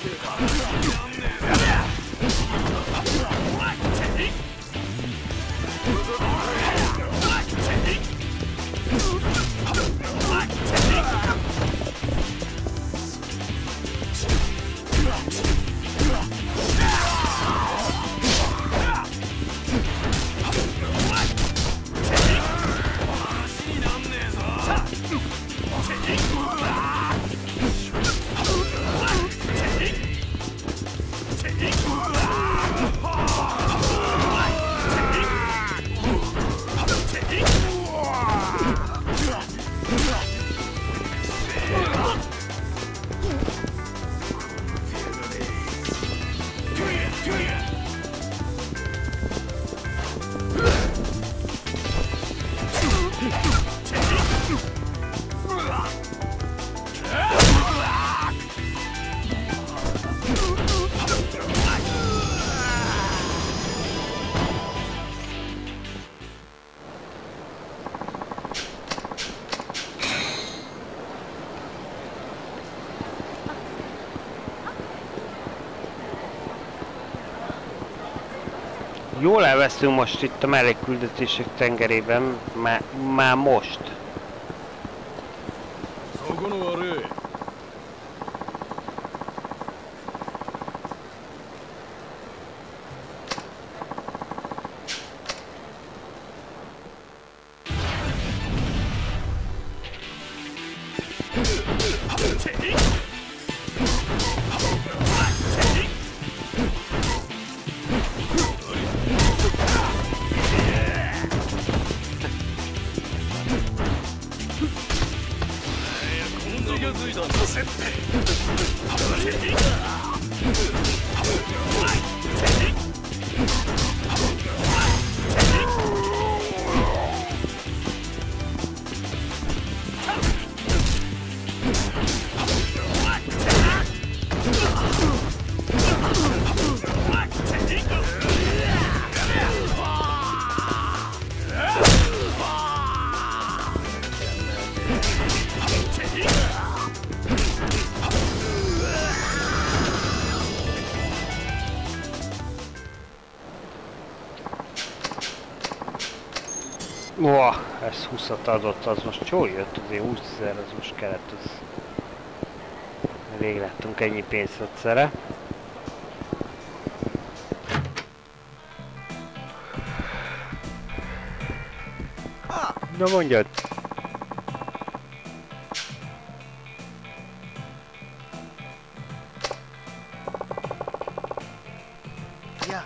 Jól elvesztünk most itt a mellékküldetések tengerében, már, már most. Wow, ez húszat adott, az most jól jött, azért húszezer, az most kellett, az... Rég láttunk ennyi pénzt egyszerre. Na mondjad! Ja.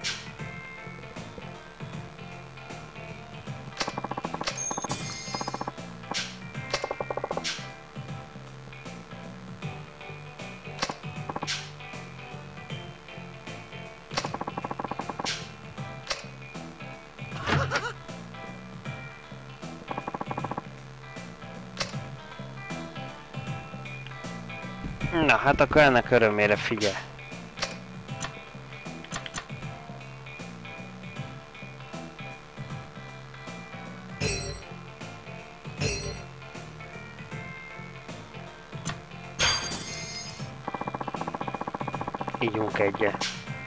Na hát akkor ennek örömére figyelj. Ígyunk egyet.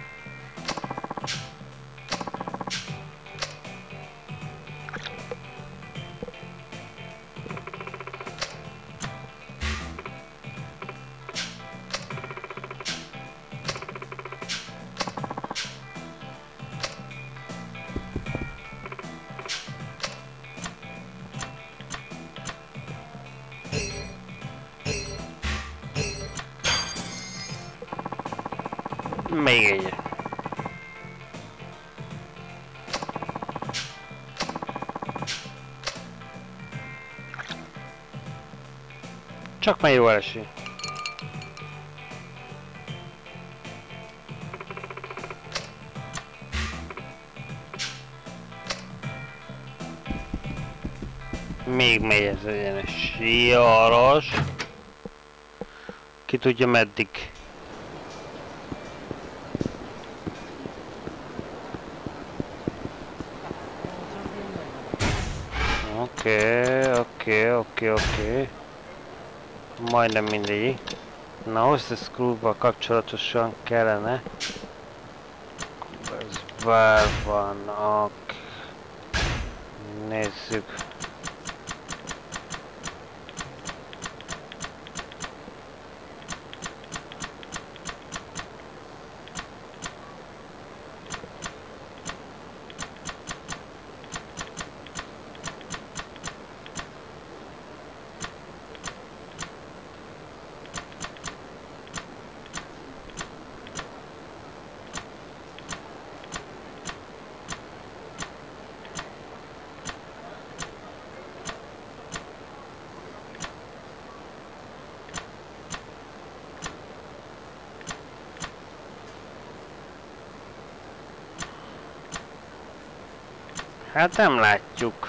Még egy. Csak már jó eső. Még megy ez egyenes jaros. Ki tudja meddig. Oké, oké, oké, oké. Majdnem mindegy. Na, Hostess Crew-val kapcsolatosan kellene. Ez bár vannak. Nézzük. Hát nem látjuk.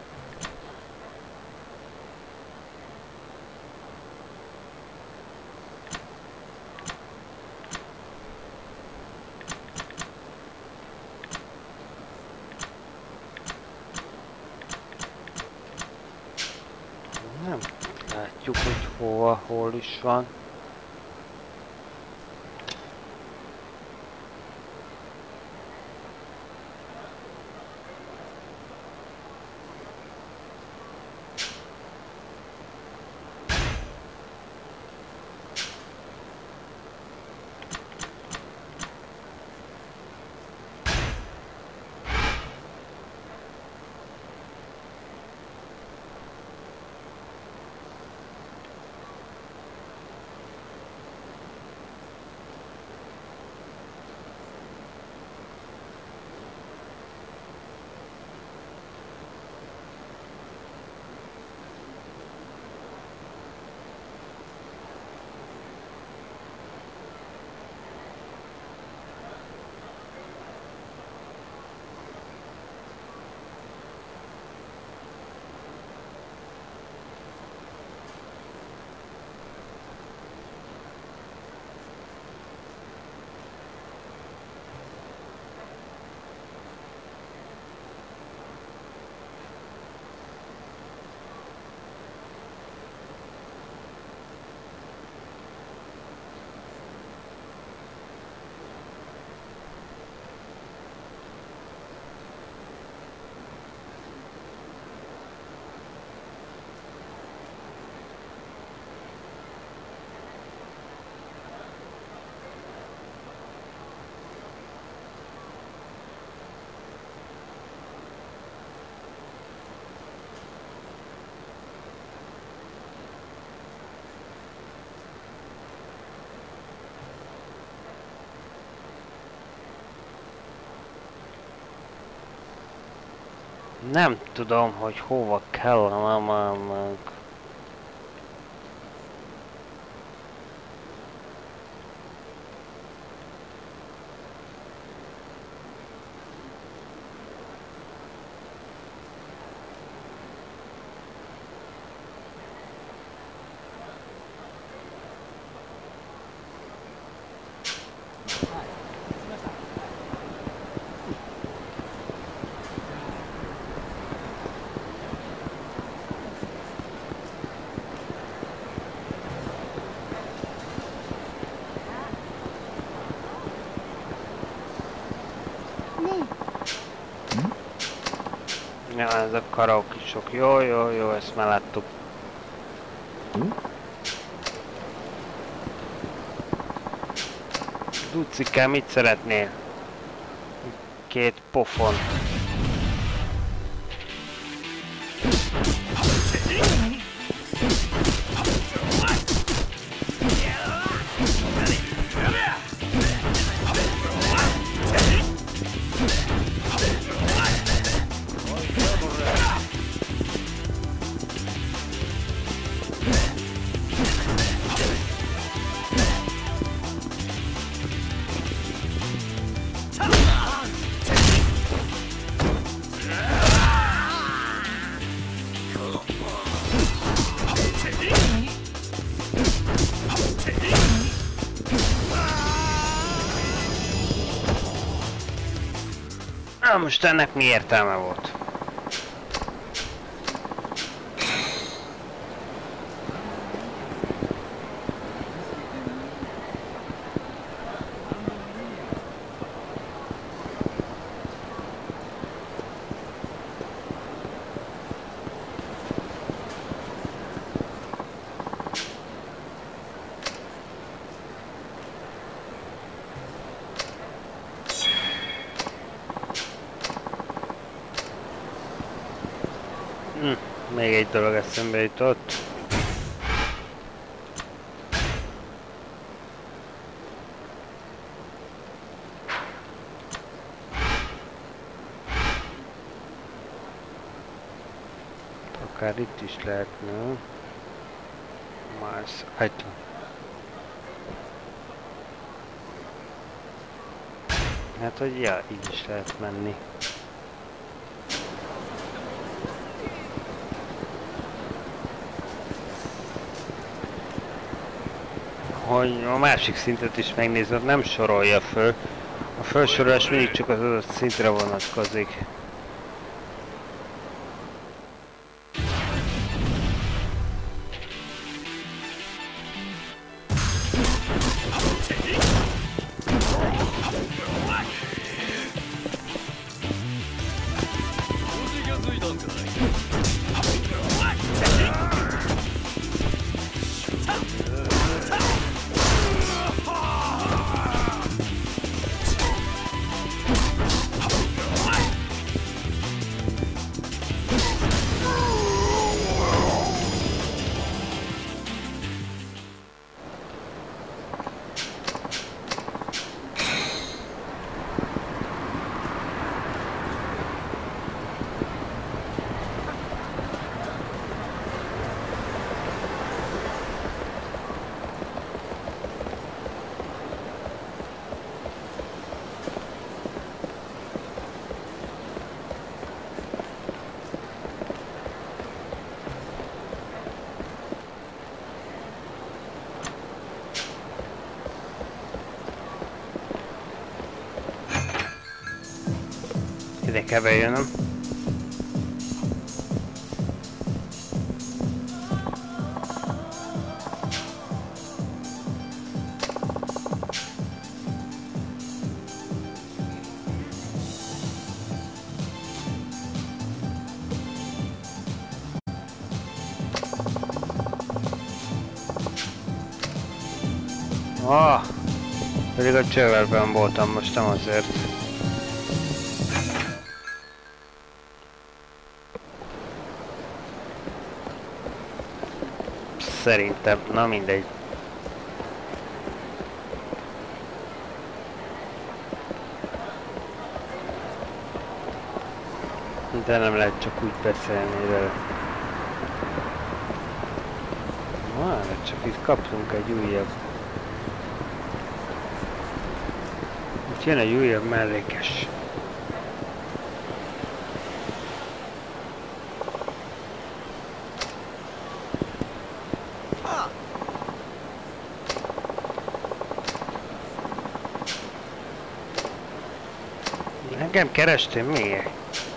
Nem látjuk, hogy hova, hol is van. Nem tudom, hogy hova kellene mennem. Ja, ez a karaokisok. Jó, jó, jó, ezt már láttuk. Ducikám, mit szeretnél? Két pofon. Na most ennek mi értelme volt? Még egy dolog eszembe jutott. Akár itt is lehetne. Mars item. Hát, hogy ja, így is lehet menni. Hogy a másik szintet is megnézed, nem sorolja föl. A felsorolás mindig csak az adott szintre vonatkozik. Ide kell bejönnöm. Ah, pedig a csővelben voltam most, nem azért. Szerintem, na mindegy. De nem lehet csak úgy beszélni vele. Várj, csak itt kaptunk egy újabb. Itt jön egy újabb mellékes. Engem kerestél miért?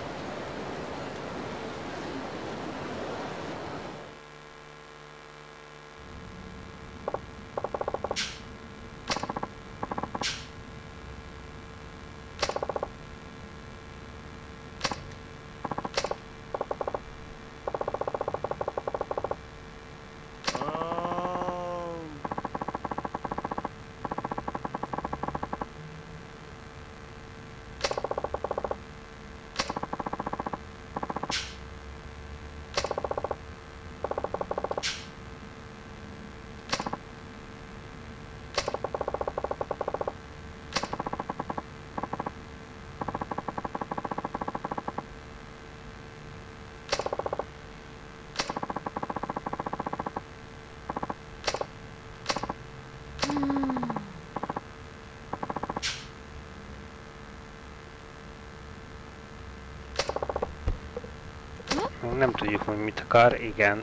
Nem tudjuk, hogy mit akar, igen.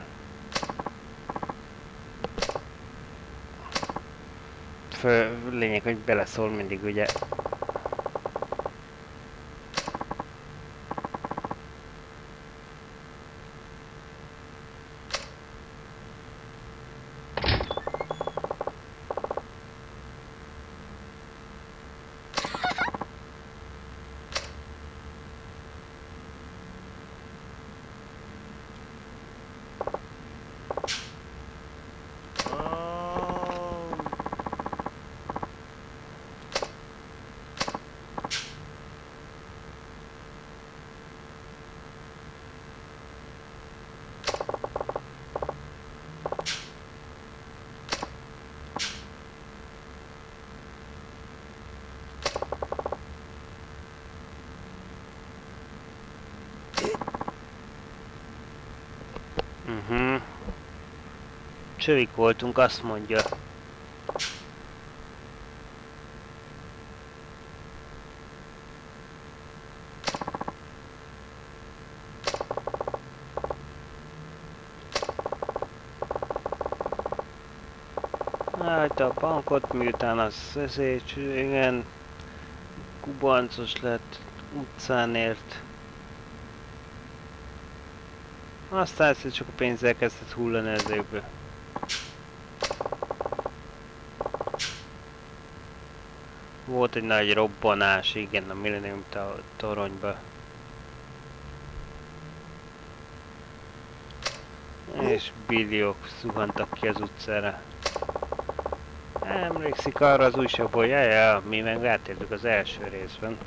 Fő lényeg, hogy beleszól mindig, ugye. Csövik voltunk, azt mondja. Hát a bankot, miután az ezért, igen, kubancos lett, utcán ért. Aztán egyszer csak a pénzzel kezdett hullani az égbe. Volt egy nagy robbanás, igen, a Millennium toronyba. És billiók zuhantak ki az utcára. Emlékszik arra az újságból, jaja, mi meg átértük az első részben.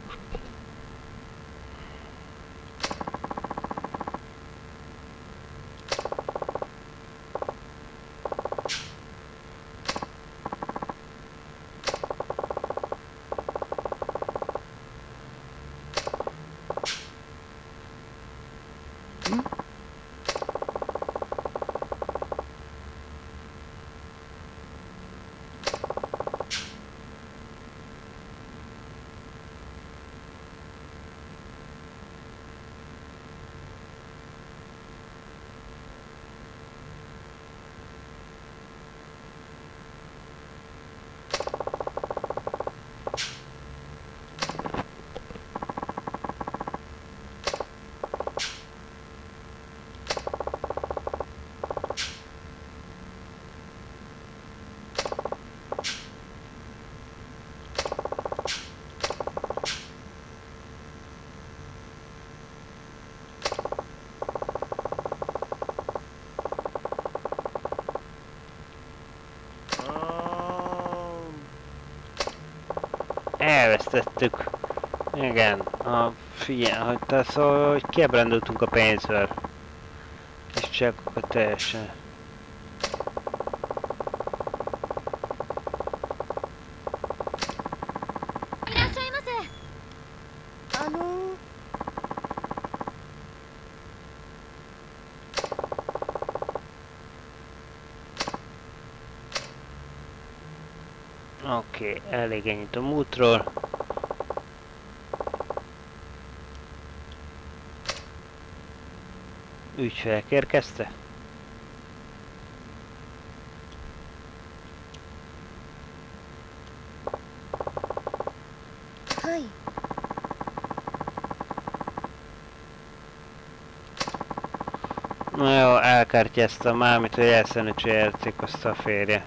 Elvesztettük. Igen, a figyelj, hogy te szóval, hogy kiábrándultunk a pénzből. És csak akkor teljesen. Oké, okay, elég ennyit a múltról. Ügyfelek érkezte? Hai. Na jó, elkártyáztam már, amit hogy elszenőcsélték azt a férje.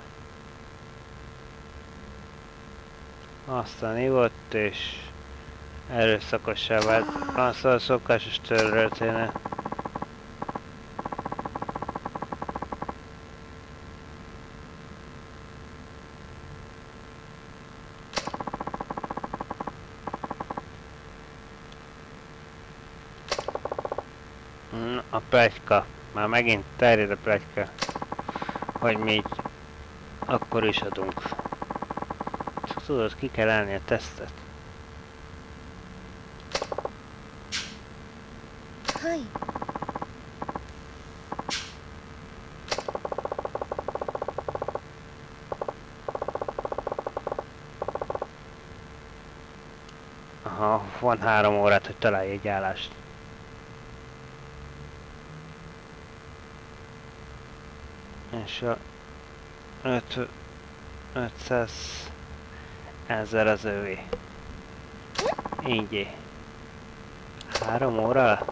Aztán ivott és erőszakossá vált. Az a szokásos történet. A pletyka. Már megint terjed a pletyka. Hogy mi így akkor is adunk. Tudod, ki kell állni a tesztet. Hai. Aha, van három órát, hogy találj egy állást. És a ötszáz ezer az övé. Így. Három óra?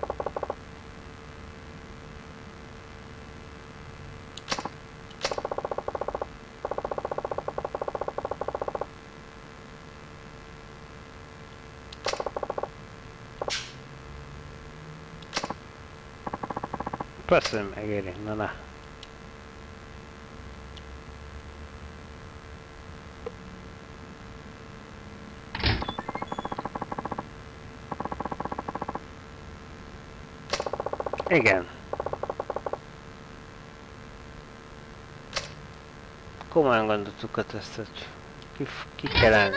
Persze megéri, na na. Igen. Komolyan gondoltuk a tesztet. Ki, ki kell állni.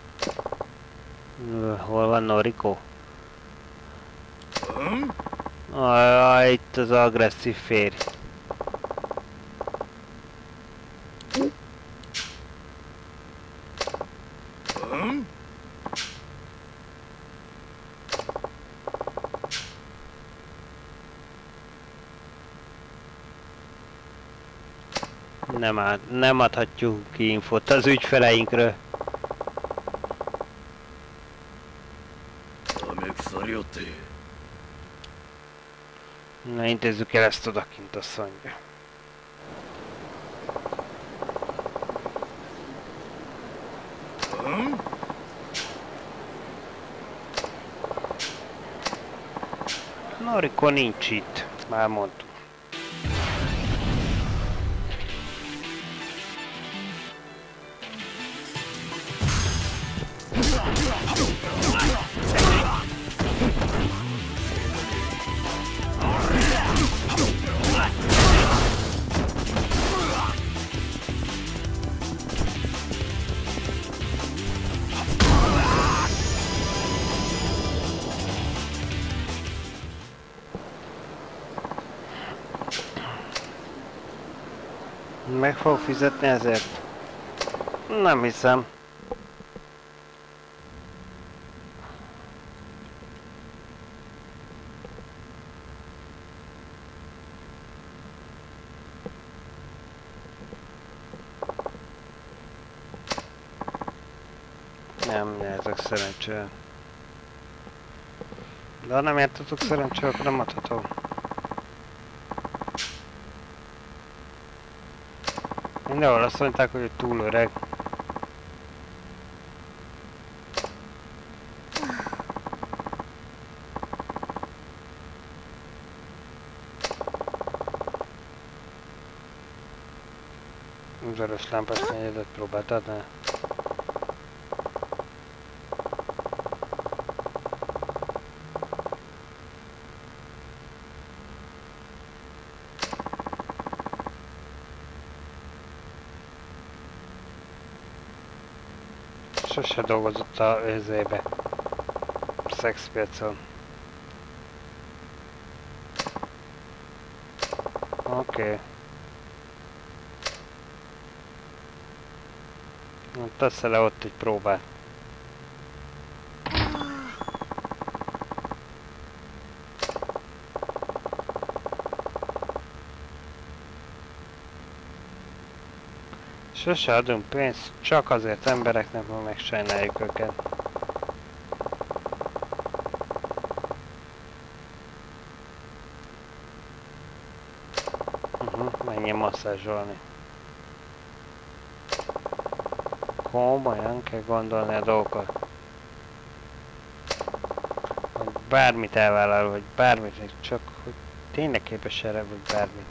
Hol van Noriko? Ah, itt az agresszív férj. Nem, ad, nem adhatjuk ki infót az ügyfeleinkről. Na, intézzük el ezt odakint, azt mondja. Noriko nincs itt, már mondtuk. Meg fog fizetni ezért? Nem hiszem. Nem, ezek szerencsére. De ha nem játszatok szerencsére, akkor nem adhatom. Mindenhol azt mondták, hogy túl öreg. Vörös lámpás negyedet próbáltad, ne? Sose dolgozott a őzébe. Szexpiacon. Oké. Okay. Tesz le ott egy próbát. Sose adunk pénzt, csak azért embereknek, hogy megsajnáljuk őket. Uh-huh, menjen masszázsolni. Komolyan kell gondolni a dolgokat. Hogy bármit elvállal, vagy bármit, csak hogy tényleg képes erre, vagy bármit.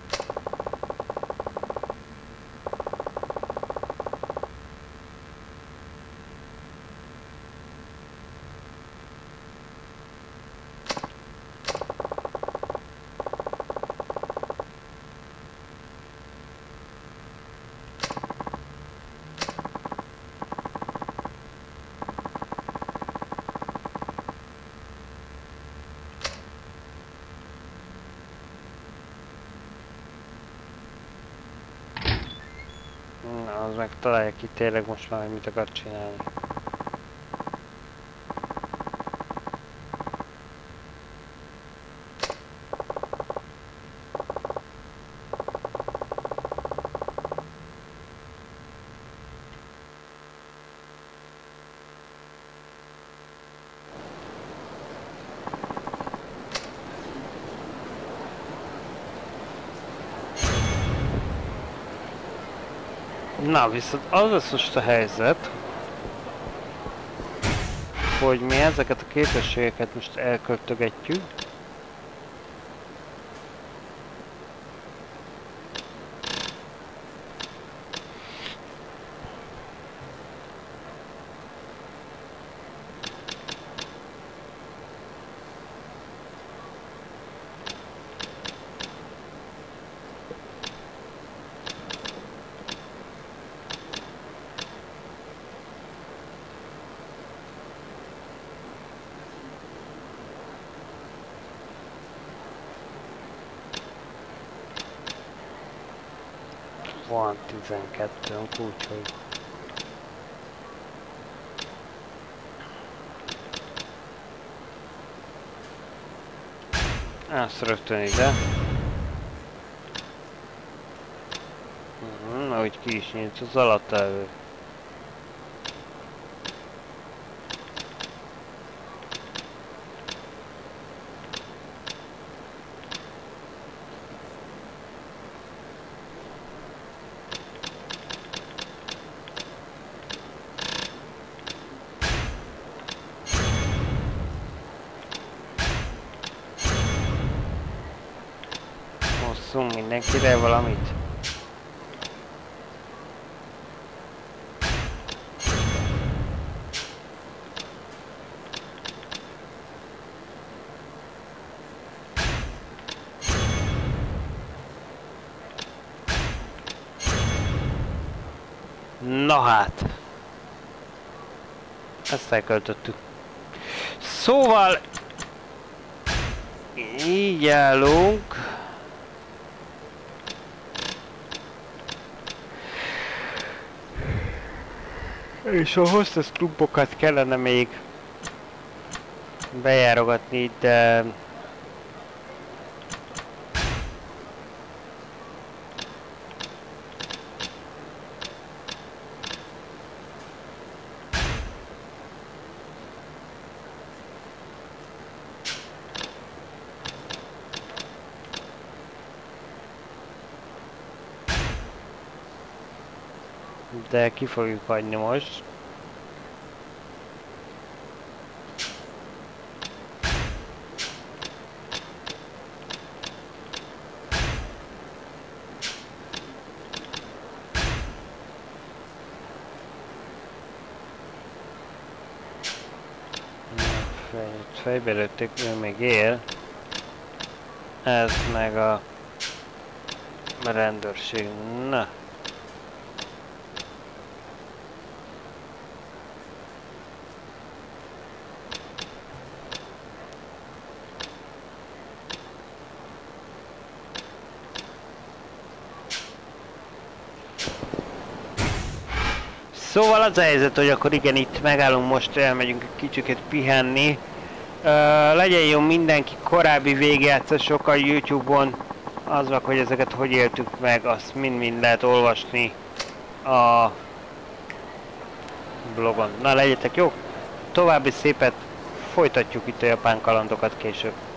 Az meg találja ki tényleg most már, hogy mit akar csinálni. Na, viszont az lesz most a helyzet, hogy mi ezeket a képességeket most elköltögetjük. van tizenkettőnk, úgyhogy... Ezt rögtön ide. Hmm, ahogy ki is nyílt az alatt elő. Hosszunk mindenkire valamit. Na hát. Ezt elköltöttük. Szóval... Így állunk. És a hostess klubokat kellene még bejárogatni, de... De ki fogjuk hagyni most. Fejbe lőtték, ő még él. Ez meg a rendőrség. Na. Szóval az a helyzet, hogy akkor igen, itt megállunk most, elmegyünk egy kicsit pihenni. Uh, legyen jó mindenki korábbi végjátszások a YouTube-on, azok, hogy ezeket hogy éltük meg, azt mind-mind lehet olvasni a blogon. Na legyetek jók, további szépet, folytatjuk itt a japán kalandokat később.